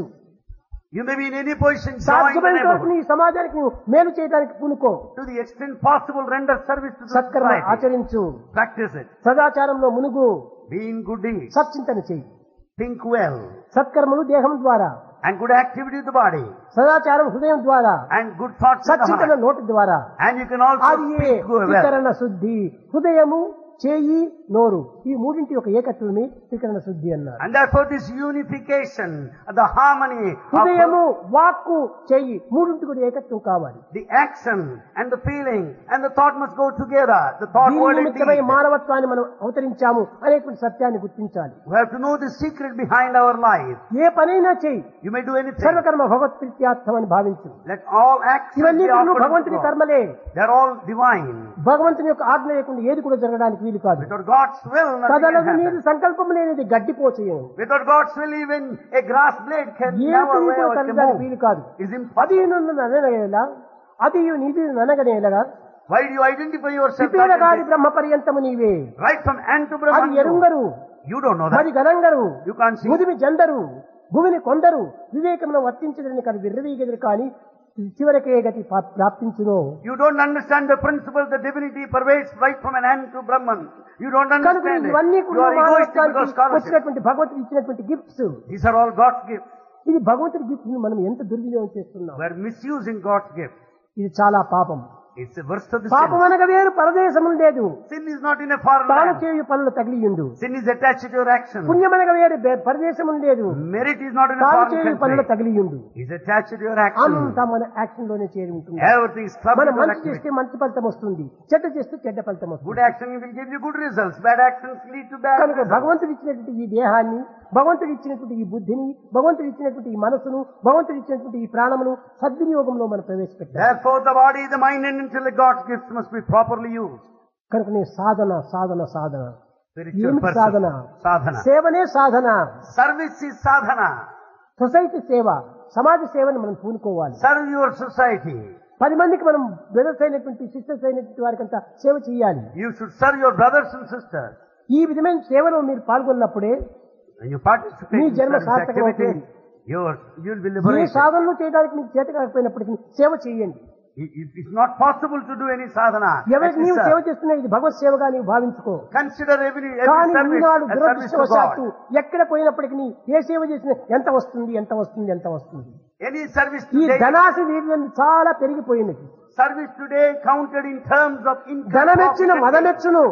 You may be in any position, join the సాధ్యమైనంత వరకు neighborhood. నీ సమాజానికి నువ్వు మేలు చేయడానికి పూనుకో. To the extent possible, render service to the సత్కర్మ society. ఆచరించు. Practice it. సదాచారంలో మునుగు. Be in good deeds. సత్చింతన చెయ్యి. Think well. సత్కర్మలు దేహం ద్వారా, And good activity of the body. సదాచారం హృదయం ద్వారా, And good thoughts in the సత్చింతన heart. నోటి ద్వారా. And you can also అది speak well. త్రికరణ శుద్ధి. హృదయము, చేయి, నోరు ఈ మూడింటి యొక్క ఏకత్వమే త్రికరణ శుద్ధి అన్నారు. And therefore this unification, the harmony హృదయము, of వాక్కు, చెయ్యి మూడింటి కూడా ఏకత్వం కావాలి. the action and the feeling and the thought must go together. The thought, దీని word and నిమిత్తమై deed. మానవత్వాన్ని మనం అవతరించాము అనేటువంటి సత్యాన్ని గుర్తించాలి. We have to know the secret behind our life. ఏ పనైనా చెయ్యి. You may do anything. సర్వకర్మ భగవత్ ప్రీత్యార్థం అని భావించు. Let all actions ఇవన్నీ be కూడా offered to భగవంతుని God. కర్మలే. They are all divine. భగవంతుని యొక్క ఆజ్ఞ లేకుండా ఏది కూడా జరగడానికి వీలు కాదు. Without God's will, nothing can కదలదు నీరు happen. సంకల్పం లేనిది గడ్డిపోచేయం. Without God's will, even a grass blade can never ఏది wear కూడా or కదలడానికి move. వీలు కాదు. It's అది impossible. నన్ను అనగనేలా, అది నీది ననగనేలా. Why do you identify yourself? శిపిల that గాడి way? బ్రహ్మ పర్యంతము నీవే. Right from Ant to అది Brahman. ఎరుంగరు, You don't know మరి that. గనంగరు, You can't see. ముదిమి జందరు, భూమిని కొందరు, వివేకమును వర్తించదని కాదు విర్రవీగదురు కానీ చివరికే గతి పా- ప్రాప్తించును. You don't understand the principle. The divinity pervades right from an Ant to Brahman. You don't కనుక understand it. ఇవన్నీ You కూడా are egoistic మానవత్వానికి because scholarship. వచ్చినటువంటి భగవంతుడు ఇచ్చినటువంటి gifts. These are all God's gifts. ఇది భగవంతుడి గిఫ్ట్ మనం ఎంత దుర్వినియోగం చేస్తున్నాం. We are misusing God's gift. ఇది చాలా పాపం. It's a worst of the పాపం sin. అనగా వేరు పరదేశం లేదు. Sin is not in a foreign తాను land. చేయు పనులు తగిలియుండు. Sin is attached to your action. పుణ్యమనగా వేరు బే- పరదేశం లేదు. Merit is not in a తాను foreign చేయు పనులు country. తగిలియుండు. It's attached to your action. అంతా మన యాక్షన్ లోనే చేరి ఉంటుంది. Everything is clubbed మనం with your మంచి activity. చేస్తే మంచి ఫలితం వస్తుంది, చెడ్డ చేస్తే చెడ్డ ఫలితం Good వస్తుంది. action will give you good results. Bad actions lead to bad కనుక results. భగవంతుడు ఇచ్చినటువంటి ఈ దేహాన్ని, భగవంతుడు ఇచ్చినటువంటి ఈ బుద్ధిని, భగవంతుడు ఇచ్చినటువంటి ఈ మనసును, భగవంతుడు ఇచ్చినటువంటి ఈ ప్రాణమును సద్వినియోగంలో మనం ప్రవేశపెట్టాలి. Therefore the body, the mind and intellect, God's gifts must be properly used. కనుక నీ సాధన సాధన సాధన Spiritual ఏమిటి person. సాధన? Sadhana. సేవనే సాధన. Service is sadhana. సొసైటీ సేవ, సమాజ సేవని మనం పూనుకోవాలి. Serve your society. పది మందికి మనం బ్రదర్స్ అయినటువంటి సిస్టర్స్ అయినటువంటి వారికంతా సేవ చేయాలి. You should serve your brothers and sisters. ఈ విధమైన సేవలో మీరు పాల్గొన్నప్పుడే When you participate నీ in జన్మ service సార్థకం activity, అవుతుంది. you're, you'll be A liberated. సాధనలు చేయడానికి మీకు చేత కాకపోయినప్పటికీ సేవ చేయండి. It- it- It's not possible to do any sadhana. ఎవరికి Let me నీవు serve. సేవ చేస్తున్నా ఇది భగవత్ సేవగా నీవు భావించుకో. Consider every, కానీ every service Eenadu as service to దురదృష్టవశాత్తు God. ఎక్కడ పోయినప్పటికీ ఏ సేవ చేసినా ఎంత వస్తుంది ఎంత వస్తుంది ఎంత వస్తుంది. Any service ఈ today, ధనాశ వీర్యం చాలా పెరిగిపోయినది. service today counted in terms of income. ధనమెచ్చిన profit. మదమెచ్చును,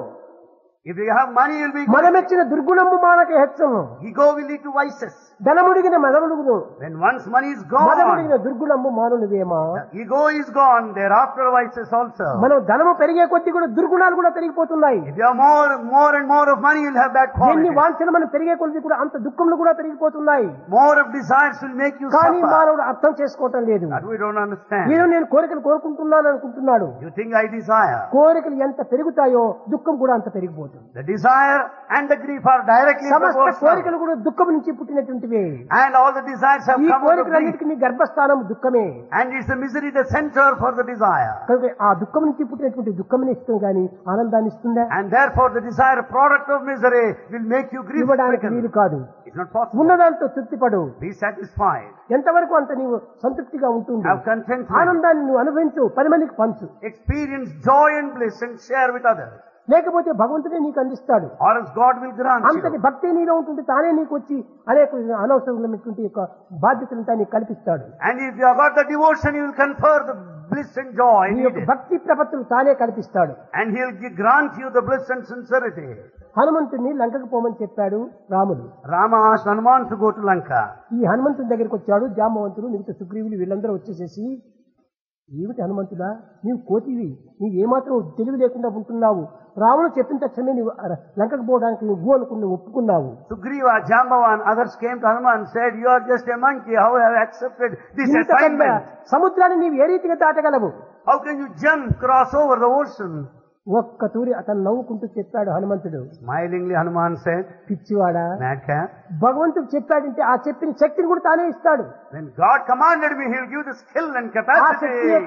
If you have money, you'll be good. మదమెచ్చిన దుర్గుణము మానక హెచ్చము. Ego will lead to vices. ధనముడిగిన మదముడుగును, When once money is gone, మదముడిగిన దుర్గుణము మానునివేమా. the ego is gone, thereafter vices also. మనం ధనము పెరిగే కొద్దీ కూడా దుర్గుణాలు కూడా పెరిగిపోతున్నాయి. If you have more, more and more of money, you'll have bad ఎన్ని qualities. వాంఛలు మనం పెరిగే కొద్దీ కూడా అంత దుఃఖములు కూడా పెరిగిపోతున్నాయి. More of desires will make you కానీ suffer. మానవుడు అర్థం చేసుకోవటం లేదు. That we don't understand. ఏదో నేను కోరికలు కోరుకుంటున్నాను అనుకుంటున్నాడు. You think I desire. కోరికలు ఎంత పెరుగుతాయో దుఃఖం కూడా అంత పెరిగిపోతుంది. The desire and the grief are directly సమస్త proportional. కోరికలు కూడా దుఃఖం నుంచి పుట్టినటువంటివే. And all the desires have ఈ come out of grief. కోరికలన్నిటికీ నీ గర్భస్థానం దుఃఖమే. And it's the misery, the center for the desire. కనుక ఆ దుఃఖం నుంచి పుట్టినటువంటి దుఃఖమని ఇస్తుంది కానీ ఆనందాన్ని ఇస్తుందా? And therefore the desire, product of misery, will make you grief ఇవ్వడానికి stricken. వీలు కాదు. It's not possible. ఉన్నదాంతో తృప్తిపడు. Be satisfied. ఎంతవరకు అంత నీవు సంతృప్తిగా ఉంటుంది. Have contentment. ఆనందాన్ని నువ్వు అనుభవించు, పది మందికి పంచు. Experience joy and bliss and share with others. లేకపోతే భగవంతుడే నీకు అందిస్తాడు. Or else God will grant అంతటి you. భక్తి నీలో ఉంటుంది, తానే నీకు వచ్చి అనేక అనవసరమైనటువంటి యొక్క బాధ్యతలంతా నీకు కల్పిస్తాడు. And if you have got the devotion, you will confer the bliss and joy నీ యొక్క needed. భక్తి ప్రపత్తులు తానే కల్పిస్తాడు. And he'll gi- grant you the bliss and sincerity. హనుమంతుడిని లంకకు పోమని చెప్పాడు రాముడు. Rama asked Hanuman to go to Lanka. ఈ హనుమంతుడి దగ్గరికి వచ్చాడు జాంబవంతుడు, మిగతా సుగ్రీవులు వీళ్ళందరూ వచ్చేసేసి, ఏమిటి హనుమంతుడా, నీవు కోతివి, నీవు ఏమాత్రం తెలివి లేకుండా ఉంటున్నావు, రాముడు చెప్పిన తక్షణమే నీవు లంకకు పోవడానికి నువ్వు అనుకుని ఒప్పుకున్నావు. Sugriva, Jambavan, others came to Hanuman and said, you are just a monkey, how have you accepted this ఇంతకన్నా assignment? సముద్రాన్ని నీవు ఏ రీతిగా దాటగలవు? How can you jump, cross over the ocean? ఒక్క తూరి అతను నవ్వుకుంటూ చెప్పాడు హనుమంతుడు. Smilingly Hanuman said, పిచ్చివాడా, madcap, భగవంతుడు చెప్పాడంటే ఆ చెప్పిన శక్తిని కూడా తానే ఇస్తాడు. when God commanded me, he'll give the skill and ఆ capacity. శక్తియే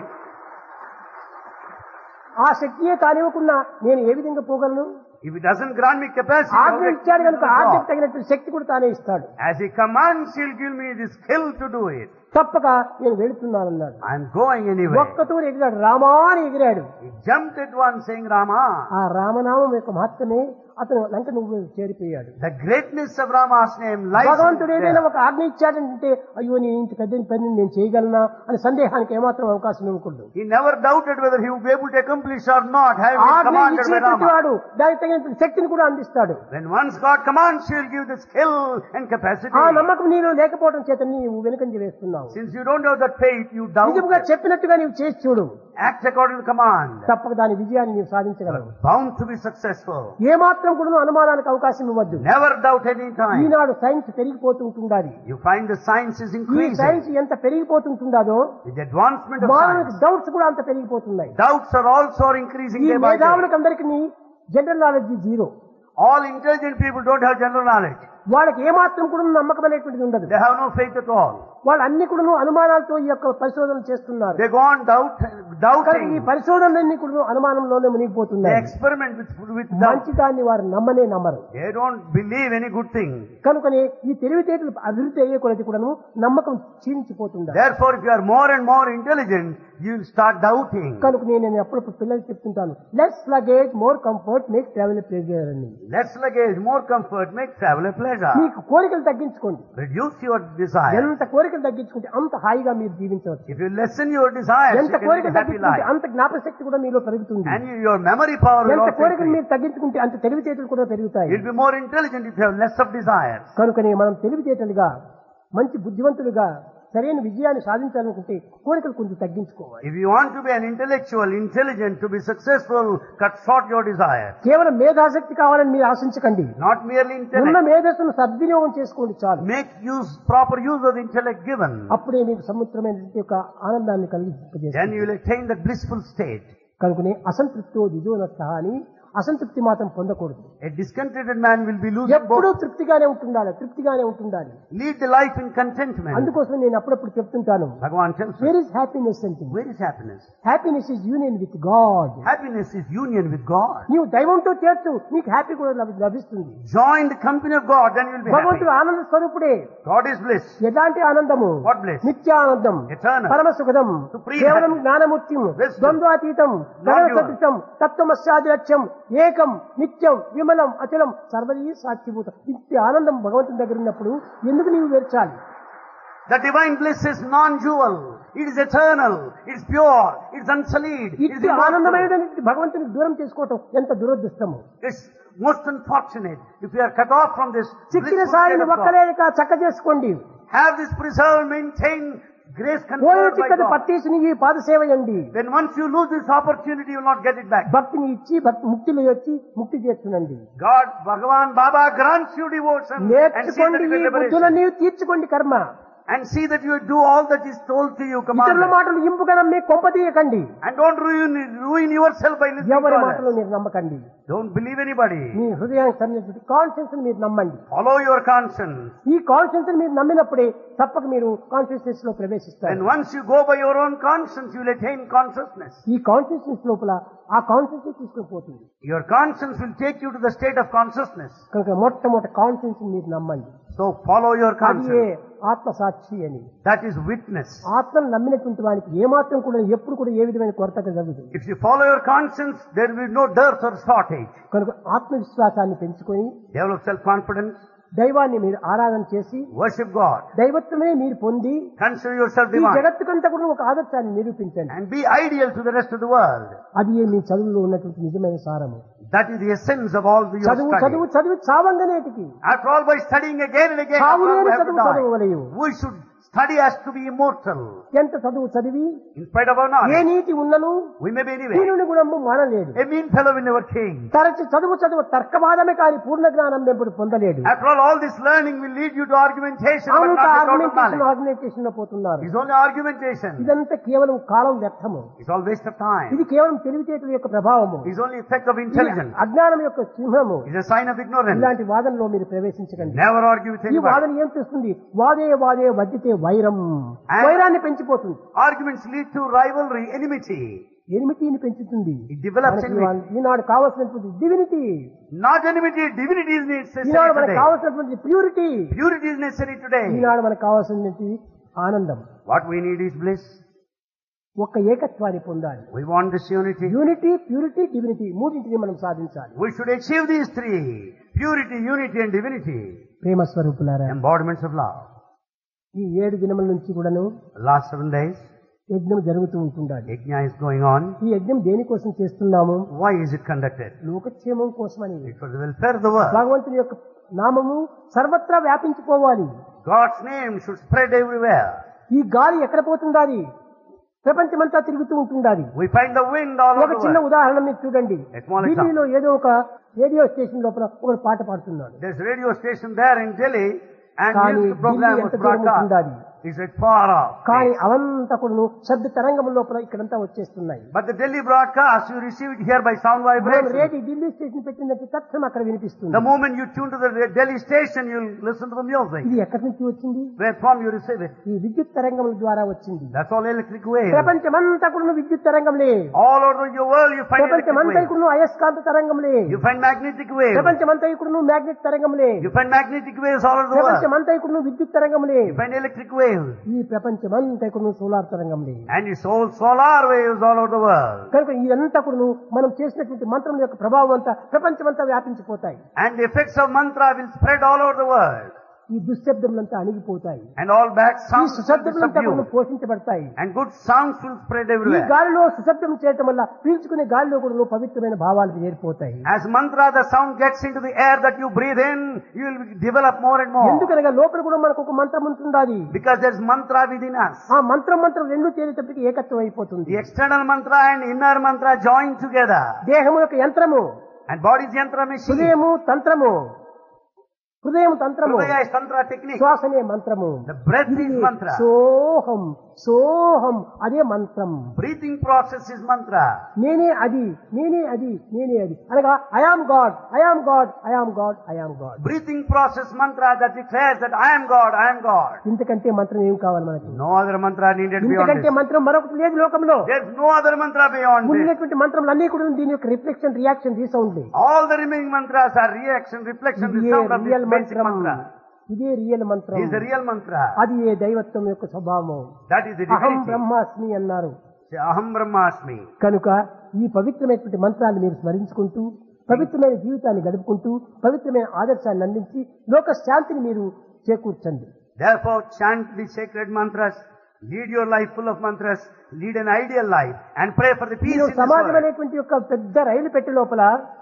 ఆ శక్తియే కానివ్వకుండా నేను ఏ విధంగా పోగలను? If he doesn't grant me capacity, how ఆజ్ఞ can I ఇచ్చాడు do కనుక the ఆజ్ఞకు job? తగినట్టు శక్తి కూడా తానే ఇస్తాడు. As he commands, he'll give me the skill to do it. తప్పక నేను వెళుతున్నానన్నాడు. I'm going anyway. ఒక్క తూరి ఎగిరాడు, రామా అని ఎగిరాడు. He jumped at once saying, Rama. ఆ రామనామం యొక్క మహత్వమే అతను లంక నువ్వు చేరిపోయాడు. The greatness of Rama's name lies భగవంతుడు ఏదైనా there. ఒక ఆజ్ఞ ఇచ్చాడంటే అయ్యో నేను ఇంత పెద్ద పని నేను చేయగలనా అని సందేహానికి ఏమాత్రం అవకాశం ఇవ్వకూడదు. He never doubted whether he would be able to accomplish or not, having been ఆజ్ఞ commanded by ఇచ్చేటువంటి Rama. వాడు దానికి తగిన శక్తిని కూడా అందిస్తాడు. When once God commands, he will give the skill and capacity. ఆ నమ్మకం నీలో లేకపోవడం చేత నీవు వెనుకంజ వేస్తున్నావు. Since you don't have that faith, you doubt. నిజంగా చెప్పినట్టుగా నీవు చేసి చూడు, Act according to command. తప్పక దాని విజయాన్ని నీవు సాధించగలవు. Bound to be successful. ఏమాత్రం కూడా అనుమానానికి అవకాశం ఇవ్వద్దు. Never doubt any time. ఈనాడు సైన్స్ పెరిగిపోతూ ఉంటుండాలి. You find the science is ఈ increasing. సైన్స్ ఎంత పెరిగిపోతుంటుందో With the advancement of మానవునికి science, డౌట్స్ కూడా అంత పెరిగిపోతున్నాయి. doubts are also increasing ఈ day by day. మేధావులకు అందరికీ general knowledge zero. All intelligent people don't have general knowledge. వాళ్ళకి ఏమాత్రం కూడా నమ్మకం అనేటువంటిది ఉండదు. They have no faith at all. వాళ్ళు అన్ని కూడా అనుమానాలతో ఈ యొక్క పరిశోధనలు చేస్తున్నారు. They go on doubt, కానీ ఈ doubting. పరిశోధనలన్నీ కూడా అనుమానంలోనే They మునిగిపోతున్నాయి. experiment with, with doubt. మంచి దాన్ని వారు నమ్మనే నమ్మరు. They don't believe any good thing. కనుకనే ఈ తెలివితేటలు అభివృద్ధి అయ్యే కొలది కూడాను నమ్మకం క్షీణించిపోతుంది. Therefore, if you are more and more intelligent, you will start doubting. కనుక నేను నేను అప్పుడప్పుడు పిల్లలకి చెప్తుంటాను, less luggage more comfort make travel pleasure అని. Less luggage, more comfort, make travel a pleasure. మీకు కోరికలు తగ్గించుకోండి. Reduce your desire. ఎంత కోరికలు తగ్గించుకుంటే అంత హాయిగా మీరు జీవించవచ్చు. If you lessen your desires, ఎంత you can కోరికలు live a happy తగ్గించుకుంటే life. అంత జ్ఞాపశక్తి కూడా మీలో పెరుగుతుంది. And you- your memory power will ఎంత also కోరికలు increase. మీరు తగ్గించుకుంటే అంత తెలివితేటలు కూడా పెరుగుతాయి. You'll be more intelligent if you have less of desires. కనుకనే మనం తెలివితేటలుగా మంచి బుద్ధివంతులుగా సరైన విజయాన్ని సాధించాలనుకుంటే కోరికలు కొంచెం తగ్గించుకోవాలి. If you want to be an intellectual, intelligent, to be successful, cut short your desires. కేవలం మేధాశక్తి కావాలని మీరు ఆశించకండి. Not merely ఉన్న intellect. మేధస్సును సద్వినియోగం చేసుకోండి చాలు. Make use, proper use of the intellect given. అప్పుడే మీకు సముద్రమైన యొక్క ఆనందాన్ని Then కలిగించేస్తుంది. you will attain that blissful state. కనుకనే అసంతృప్తో దిజోనస్థ అని అసంతృప్తి మాత్రం పొందకూడదు. A discontented man will be losing ఎప్పుడూ both. తృప్తిగానే ఉంటుండాలి, తృప్తిగానే ఉంటుండాలి. Lead the life in contentment. అందుకోసం నేను అప్పుడప్పుడు చెప్తుంటాను, Bhagavan tells us, where is happiness అంటే where is happiness? Happiness is union with God. Happiness is union with God. నీవు దైవంతో చేర్చు, నీకు హ్యాపీ కూడా లభి- లభిస్తుంది. Join the company of God, then you will be happy. భగవంతుడు ఆనంద స్వరూపుడే. God is bliss. ఎలాంటి ఆనందము? What bliss? Nityanandam, Eternal. పరమ సుఖదం, Supreme కేవలం happiness. జ్ఞానమూర్తి, Wisdom. ద్వంద్వాతీతం, Non-dual. సదృశం, తత్వమస్యాది లక్ష్యం, ఏకం, నిత్యం, విమలం, అచలం, సర్వదీ సాక్షిభూతం. ఇంటి ఆనందం భగవంతుని దగ్గర ఉన్నప్పుడు ఎందుకు నీవు వెర్చాలి? The divine bliss is non-dual. It is eternal. It is pure. It is unsullied. It is ఇట్టి immortal. ఆనందమైన భగవంతుని దూరం చేసుకోవటం ఎంత దురదృష్టము. It's most unfortunate if you are cut off from this చిక్కిన blissful state Saini of God. ఒక్కలేక చక్క చేసుకోండి. Have this preserved, maintain grace పోయే conferred by చిక్కది God. పట్టేసి ఈ పాద సేవయండి. Then once you lose this opportunity, you will not get it back. భక్తిని ఇచ్చి భక్తి ముక్తిలో వచ్చి ముక్తి చేస్తునండి. God, Bhagavan, Baba grants you devotion and see that నేర్చుకోండి, you ఈ get liberation. బుద్ధులన్నీ తీర్చుకోండి కర్మ. And see that you do all that is told to you, ఇతరుల commanded. మాటలు ఇంపుగా నమ్మి కొంపతీయకండి. And don't ruin, ruin yourself by listening ఎవరి to మాటలు others. మీరు నమ్మకండి. Don't believe anybody. మీ హృదయానికి సంబంధించిన కాన్షియన్స్ మీరు నమ్మండి. Follow your conscience. ఈ కాన్షియన్స్ మీరు నమ్మినప్పుడే తప్పక మీరు కాన్షియస్నెస్ లో ప్రవేశిస్తారు. And once you go by your own conscience, you will attain consciousness. ఈ కాన్షియస్నెస్ లోపల ఆ కాన్షియస్నెస్ తీసుకుని పోతుంది. Your conscience will take you to the state of consciousness. కనుక మొట్టమొదటి కాన్షియన్స్ మీరు నమ్మండి. So follow your అదే conscience. ఆత్మసాక్షి అని. That is witness. ఆత్మను నమ్మినటువంటి వానికి ఏమాత్రం కూడా ఎప్పుడు కూడా ఏ విధమైన కొరత జరుగుతుంది. If you follow your conscience, there will be no dearth or shortage. కనుక ఆత్మవిశ్వాసాన్ని పెంచుకొని Develop self-confidence. దైవాన్ని మీరు ఆరాధన చేసి worship God, దైవత్వమే మీరు పొంది consider yourself ఈ divine, జగత్తుకంతా కూడా ఒక ఆదర్శాన్ని నిరూపించండి. and be ideal to the rest of the world. అది మీ చదువులో ఉన్నటువంటి నిజమైన సారము. That is the essence of all your చదువు study. చదువు చదువు చావంగనేటికి After all, by studying again and again, చావు after all, లేని we have to చదువు చదవలేవు. die. We should study as to be immortal. ఎంత చదువు చదివి In spite of our A knowledge, నీతి ఉన్నను we may be anywhere. దీనుని గుణము మానలేడు. A mean fellow will never change. తరచి చదువు చదువు తర్కవాదమే కాని పూర్ణ జ్ఞానం ఎప్పుడు పొందలేడు. After all, all this learning will lead you to argumentation, but అవును not to total argumentation knowledge. Argumentation లో పోతున్నారు. It's only argumentation. ఇదంతా కేవలం కాలం వ్యర్థము. It's all waste of time. ఇది కేవలం తెలివితేటల యొక్క ప్రభావము. It's only effect of ఇది intelligence. అజ్ఞానం యొక్క చిహ్నము. It's a sign of ignorance. ఇలాంటి వాదనలో మీరు ప్రవేశించకండి. Never argue with ఈ anybody. వాదన ఏం చేస్తుంది? వాదే వాదే వద్దితే వైరం, And- వైరాన్ని పెంచిపోతుంది. Arguments lead to rivalry, enmity. ఎనిమిటీని పెంచుతుంది. It develops మనకి enmity. ఇవాళ- ఈనాడు కావాల్సినటువంటి divinity, Not enmity, divinity is necessary ఈనాడు మనకు today. కావాల్సినటువంటి purity, Purity is necessary today. ఈనాడు మనకు కావాల్సినటువంటి ఆనందం. What we need is bliss. ఒక్క ఏకత్వాన్ని పొందాలి. We want this unity. Unity, purity, divinity మూడింటిని మనం సాధించాలి. We should achieve these three. Purity, unity and divinity. ప్రేమ స్వరూపులారా, Embodiments of love. ఈ ఏడు దినముల నుంచి కూడాను Last seven days, యజ్ఞం జరుగుతూ ఉంటుండాలి. Yajna is going on. ఈ యజ్ఞం దేనికోసం చేస్తున్నాము? Why is it conducted? లోకక్షేమం కోసమని. It's for the welfare of the world. భగవంతుని యొక్క నామము సర్వత్రా వ్యాపించిపోవాలి. God's name should spread everywhere. ఈ గాలి ఎక్కడ పోతుండాలి? ప్రపంచమంతా తిరుగుతూ ఉంటుండాలి. We find the wind all ఒక over the చిన్న world. ఉదాహరణ మీరు చూడండి. A small example. ఢిల్లీలో ఏదో ఒక రేడియో స్టేషన్ లోపల ఒక పాట పాడుతున్నాడు. There's a radio station there in Delhi, and కానీ here the program Delhi was ఎంత దూరం broadcast. ఉంటుండాలి? It's at far off. కానీ అవంతా కూడా శబ్ద తరంగం లోపల ఇక్కడంతా వచ్చేస్తున్నాయి. But the Delhi broadcast, you receive it here by sound మనం vibration. రేడియో ఢిల్లీ స్టేషన్ పెట్టినట్టు తక్షణం అక్కడ వినిపిస్తుంది. The moment you tune to the Delhi station, you'll listen to the music. ఇది ఎక్కడి నుంచి వచ్చింది? Where from you receive it. ఈ విద్యుత్ తరంగముల ద్వారా వచ్చింది. That's all electric waves. ప్రపంచమంతా కూడా విద్యుత్ తరంగంలే. All over your world you find electric ప్రపంచమంతా waves. కూడా అయస్కాంత తరంగంలే. You find magnetic waves. ప్రపంచమంతా కూడా మ్యాగ్నెట్ తరంగంలే. You find magnetic waves all over the world. ప్రపంచమంతా కూడా విద్యుత్ తరంగంలే. You find electric waves. ఈ ప్రపంచమంతా కూడా సోలార్ తరంగంలే. And you saw solar waves all over the world. కనుక ఇదంతా కూడా మనం చేసినటువంటి మంత్రం యొక్క ప్రభావం అంతా ప్రపంచమంతా వ్యాపించిపోతాయి. And the effects of mantra will spread all over the world. ఈ దుశ్శబ్దములంతా అణిగిపోతాయి. And all bad ఈ sounds will be సుశబ్దములంతా కూడా subdued. పోషించబడతాయి. And good sounds will spread ఈ everywhere. గాలిలో సుశబ్దం చేయటం వల్ల పీల్చుకునే గాలిలో కూడా పవిత్రమైన భావాలు ఏర్పడతాయి. As mantra, the sound gets into the air that you breathe in, you will develop more and more. ఎందుకనగా లోపల కూడా మనకు ఒక మంత్రం ఉంటుండాలి. Because there's mantra within us. ఆ మంత్రం మంత్రం రెండు చేరేటప్పటికి ఏకత్వం అయిపోతుంది. The external mantra and inner mantra join together. దేహము యొక్క యంత్రము, And body's yantra machine. హృదయము తంత్రము, హృదయం తంత్రము, Hridaya is tantra technique. శ్వాసనే మంత్రము. The breath ఇది is mantra. సోహం సోహం అదే మంత్రం. Breathing process is mantra. నేనే అది, నేనే అది, నేనే అది అనగా I am God, I am God, I am God, I am God. Breathing process mantra that declares that I am God, I am God. ఇంతకంటే మంత్రం ఏం కావాలి మనకి? No other mantra needed beyond ఇంతకంటే this. మంత్రం మరొకటి లేదు లోకంలో. There's no other mantra beyond this. ముందున్నటువంటి మంత్రం అన్ని కూడా దీని యొక్క reflection, reaction, resound. All the remaining mantras are reaction, reflection, ఇదే resound of real this basic మంత్రం. mantra. ఇదే రియల్ మంత్రం. This is the real mantra. అది ఏ దైవత్వం యొక్క స్వభావం. That is the అహం divinity. బ్రహ్మాస్మి అన్నారు. Say, Aham Brahmasmi. కనుక ఈ పవిత్రమైనటువంటి మంత్రాన్ని మీరు స్మరించుకుంటూ పవిత్రమైన జీవితాన్ని గడుపుకుంటూ పవిత్రమైన ఆదర్శాన్ని అందించి లోక శాంతిని మీరు చేకూర్చండి. Therefore, chant the sacred mantras, lead your life full of mantras, lead an ideal life, and pray for the peace మీరు in this సమాజం world. అనేటువంటి యొక్క పెద్ద రైలు పెట్టి లోపల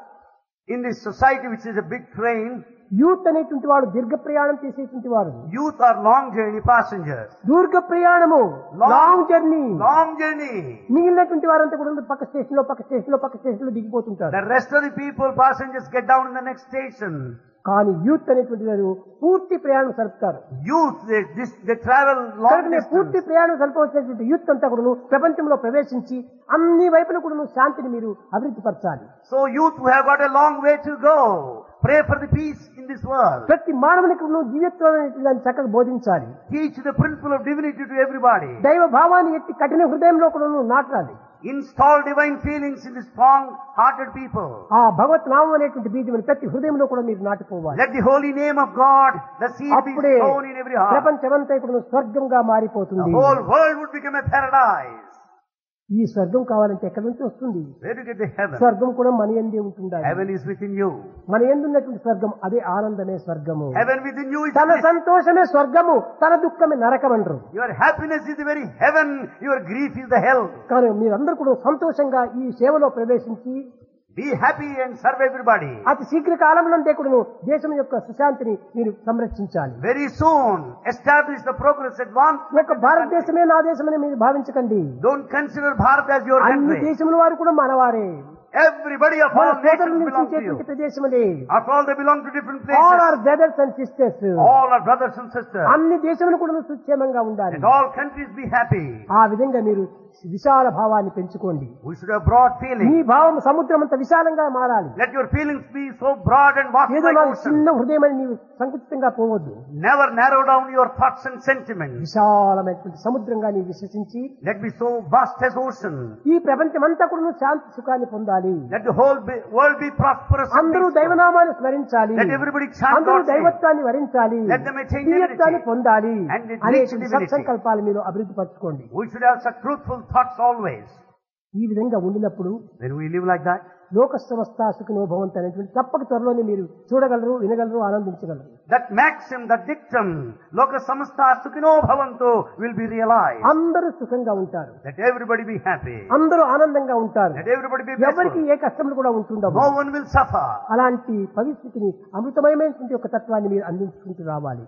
In this society, which is a big train, youth అనేటువంటి వాడు దీర్ఘ ప్రయాణం చేసేటువంటి వారు. youth are long journey passengers. దీర్ఘ ప్రయాణము, లాంగ్ జర్నీ. Long journey. మిగిలినటువంటి వారంతా కూడా పక్క స్టేషన్ లో పక్క స్టేషన్ లో పక్క స్టేషన్ లో దిగిపోతుంటారు. The rest of the people, passengers, get down in the next station. కానీ యూత్ అనేటువంటి వారు పూర్తి ప్రయాణం సరుపుతారు. Youth, they, this, they travel long కనుకనే పూర్తి distance. ప్రయాణం సరిపోవచ్చినటువంటి యూత్ అంతా కూడా ప్రపంచంలో ప్రవేశించి అన్ని వైపుల కూడా శాంతిని మీరు అభివృద్ధి పరచాలి. So youth who have got a long way to go, pray for the peace in this world. ప్రతి మానవునికి దివ్యత్వం అనేటువంటి దాన్ని చక్కగా బోధించాలి. Teach the principle of divinity to everybody. దైవ భావాన్ని ఎట్టి కఠిన హృదయంలో కూడా నాటాలి. Install divine feelings in the strong-hearted people. ఆ భగవత్ నామం అనేటువంటి బీజం ప్రతి హృదయంలో కూడా మీరు నాటుకోవాలి. Let the holy name of God, the seed be అప్పుడే sown in every heart. ప్రపంచమంతా ఇప్పుడు స్వర్గంగా The మారిపోతుంది. whole world would become a paradise. ఈ స్వర్గం కావాలంటే ఎక్కడి నుంచి వస్తుంది? Where do you get the heaven? స్వర్గం కూడా మన యందే ఉంటుండాలి. Heaven is within you. మన యందు ఉన్నటువంటి స్వర్గం అదే ఆనందమే స్వర్గము. Heaven within you is తన bliss. సంతోషమే స్వర్గము, తన దుఃఖమే నరకం అంటారు. Your happiness is the very heaven, your grief is the hell. కానీ మీరందరూ కూడా సంతోషంగా ఈ సేవలో ప్రవేశించి Be happy and serve everybody. అతి శీఘ్ర కాలంలోనే కూడా దేశం యొక్క సుశాంతిని మీరు సంరక్షించాలి. Very soon, establish the progress advance. ఒక భారతదేశమే నా దేశమని మీరు భావించకండి. Don't consider Bharat as your అన్ని country. దేశముల వారు కూడా మనవారే. Everybody of మన all nations సోదరులు belong to you. నివసించేటువంటి ప్రదేశములే. After all, they belong to different all are places. Brothers and sisters. All are brothers and sisters. అన్ని దేశములు కూడా సుక్షేమంగా ఉండాలి. And all countries be happy. ఆ విధంగా మీరు విశాల భావాన్ని పెంచుకోండి. We should have broad me feelings. భావం సముద్రం అంత విశాలంగా మారాలి. Let your feelings be so broad and vast ఏదో like నాకు ocean. చిన్న హృదయం అని నీవు సంకుచితంగా పోవద్దు. Never narrow down your thoughts and sentiments. విశాలమైనటువంటి సముద్రంగా నీవు విశ్వసించి Let be so vast as ocean. ఈ ప్రపంచమంతా కూడా నువ్వు శాంతి సుఖాన్ని పొందాలి. Let the whole be, world be prosperous. and అందరూ peaceful. దైవనామాన్ని స్మరించాలి. Let everybody chant అందరూ God's name. దైవత్వాన్ని వరించాలి. Let them attain దివ్యత్వాన్ని divinity. పొందాలి And it అనే reach divinity. సత్సంకల్పాలు మీరు అభివృద్ధి పరచుకోండి. We should have such truthful thoughts always. ఈ విధంగా ఉండినప్పుడు When we live like that, లోక సమస్త సుఖినో భవంతు అనేటువంటి తప్పక త్వరలోనే మీరు చూడగలరు, వినగలరు, ఆనందించగలరు. that maxim, that dictum, loka samasta sukhino bhavantu, will be realized. అందరూ సుఖంగా ఉంటారు. Let everybody be happy. అందరూ ఆనందంగా ఉంటారు. Let everybody be ఎవరికి blissful. ఏ కష్టములు కూడా ఉంటుండవు. No one will suffer. అలాంటి పరిస్థితిని అమృతమయమైనటువంటి ఒక తత్వాన్ని మీరు అందించుకుంటూ రావాలి.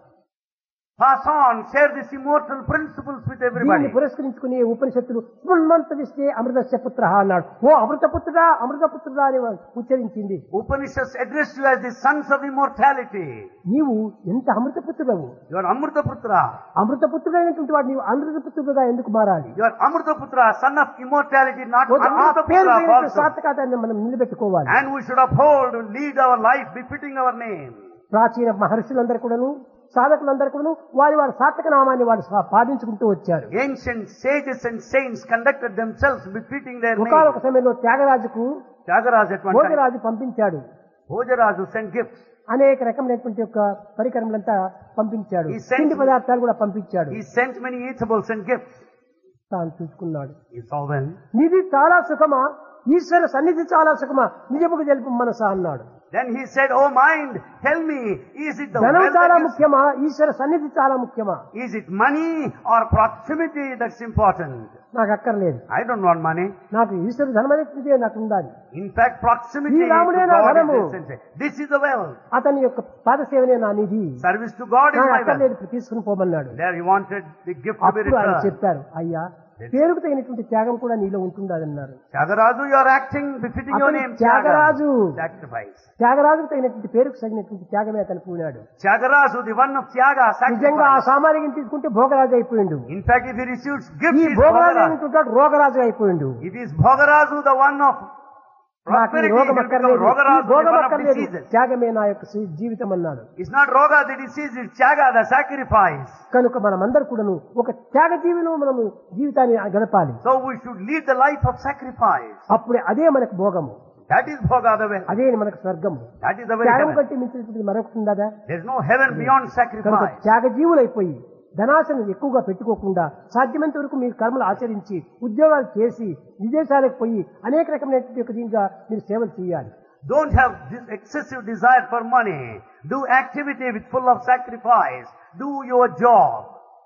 Pass on, share these immortal principles with దీన్ని everybody. పురస్కరించుకుని ఉపనిషత్తులు స్మృన్మంత విస్తే అమృతస్య పుత్ర అన్నాడు. ఓ అమృతపుత్రుడా, అమృతపుత్రుడా అని ఉచ్చరించింది. Upanishads address you as the sons of immortality. నీవు ఎంత అమృతపుత్రుడవు. You are Amrutaputra. అమృతపుత్రుడైనటువంటి వాడు నీవు అమృతపుత్రుడుగా ఎందుకు మారాలి? You are Amrutaputra, son of immortality, not ఆ పేరు Amrutaputra తగినటువంటి also. సార్థకతను మనం నిలబెట్టుకోవాలి. And we should uphold, lead our life befitting our name. ప్రాచీన మహర్షులందరూ కూడాను, సాధకులందరూ కూడాను వారి వారి సార్థక నామాన్ని వారు సా- పాటించుకుంటూ వచ్చారు. Ancient sages and saints conducted themselves befitting their ఒకనొక name. సమయంలో త్యాగరాజుకు Tyagaraja at one time. Bhojaraju పంపించాడు. Bhojaraju sent gifts. అనేక రకమైనటువంటి యొక్క పరికరములంతా పంపించాడు. He sent- తిండి పదార్థాలు కూడా పంపించాడు. He sent many eatables and gifts. తాను చూసుకున్నాడు. He saw them. నిధి చాలా సుఖమా, ఈశ్వర సన్నిధి చాలా సుఖమా, నిజముకు తెలుపు మనసా అన్నాడు. Then he said, "Oh mind, tell me, is it the ధనం wealth చాలా that is, ముఖ్యమా, ఈశ్వర సన్నిధి చాలా ముఖ్యమా? is it money or proximity that's important? నాకు అక్కర్లేదు. I don't want money. నాకు ఈశ్వర ధనం అనేటువంటిదే నాకు ఉండాలి. In fact, proximity ఈ to రాముడే నా God ధనము. is essential. This is the wealth. అతని యొక్క పాదసేవనే నా నిధి. Service to God is నాకు my wealth." అక్కర్లేదు, ఇప్పుడు తీసుకుని పోమన్నాడు. There he wanted the gift to be అప్పుడు ఆయన returned. చెప్పారు, అయ్యా పేరుకు తగినటువంటి త్యాగం కూడా నీలో ఉంటుందన్నారు. Tyagaraja, you are acting befitting your అతను name. త్యాగరాజు. Sacrifice. త్యాగరాజుకు తగినటువంటి పేరుకు తగినటువంటి త్యాగమే అతను పూనాడు. Tyagaraja, the one of Tyaga, నిజంగా ఆ sacrifice. సామాన్యం తీసుకుంటే Bhogaraju అయిపోయిండు. In fact, if he receives gifts, ఈ he is భోగరాజు Bhogaraja. అయినటువంటి రోగరాజు అయిపోయిండు. It is Bhogarazu, the one of నాకు ఈ prosperity. He రోగం will అక్కర్లేదు, become ఈ Rogarazu, the భోగం one of అక్కర్లేదు, diseases. త్యాగమే నా యొక్క సీ- జీవితం అన్నాడు. It's not Roga the disease, it's Tyaga the sacrifice. కనుక మనమందరూ కూడాను ఒక త్యాగ జీవిలో మనము జీవితాన్ని గడపాలి. So we should lead the life of sacrifice. అప్పుడే అదే మనకు భోగము, That is Bhoga the way. అదే మనకు స్వర్గము. That is the very త్యాగం heaven. కంటే మించినటువంటి మరొకటి ఉండదా? There is no heaven beyond కనుక sacrifice. త్యాగ జీవులైపోయి ధనాశను ఎక్కువగా పెట్టుకోకుండా సాధ్యమైనంత వరకు మీరు కర్మలు ఆచరించి ఉద్యోగాలు చేసి విదేశాలకు పోయి అనేక రకమైనటువంటి ఒక దీనిగా మీరు సేవలు చేయాలి. Don't have this excessive desire for money. Do activity with full of sacrifice. Do your job.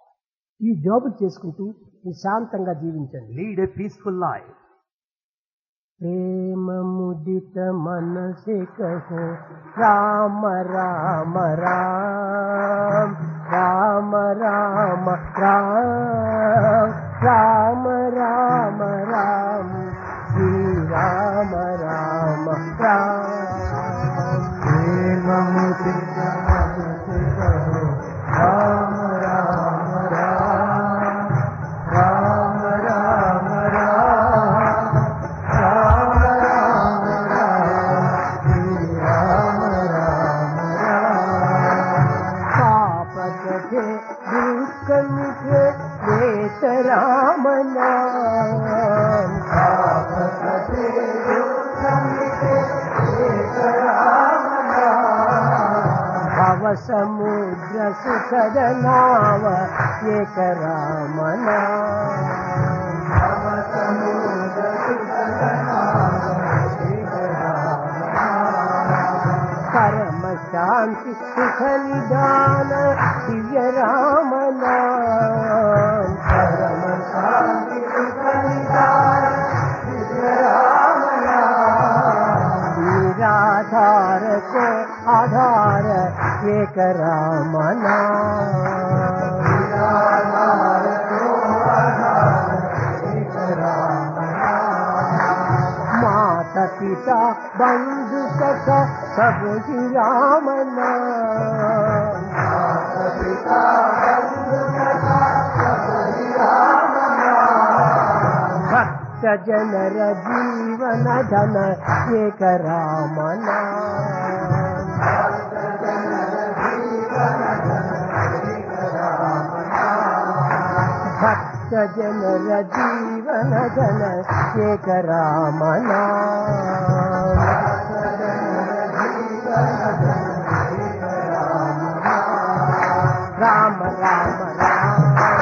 ఈ జాబులు చేసుకుంటూ మీరు శాంతంగా జీవించండి. Lead a peaceful life. ప్రేమ ముదిత మనసే కహో రామ రామ రామ రామ రామ రామ రామ రామ రామ శ్రీ రామ రామ రామ ప్రేమ ముదిత మనసే కహో రామ రామ రామ రామ రామ రామ राम नाम भव समुद्र सुखद नाव एक राम नाम परम शांति सुख निदान दिव्य राम नाम। परम शांति सुख निदान दिव्य राम नाम। निराधार को आधार एक राम नाम। निराधार को आधार एक राम नाम। माता पिता बंधु सखा सब ही राम नाम। माता पिता बंधु सखा सब ही राम नाम। भक्त जनर जीवन धन एक राम नाम। भक्त जनर जीवन धन एक राम नाम। भक्त जनर जीवन धन एक राम नाम। राम राम राम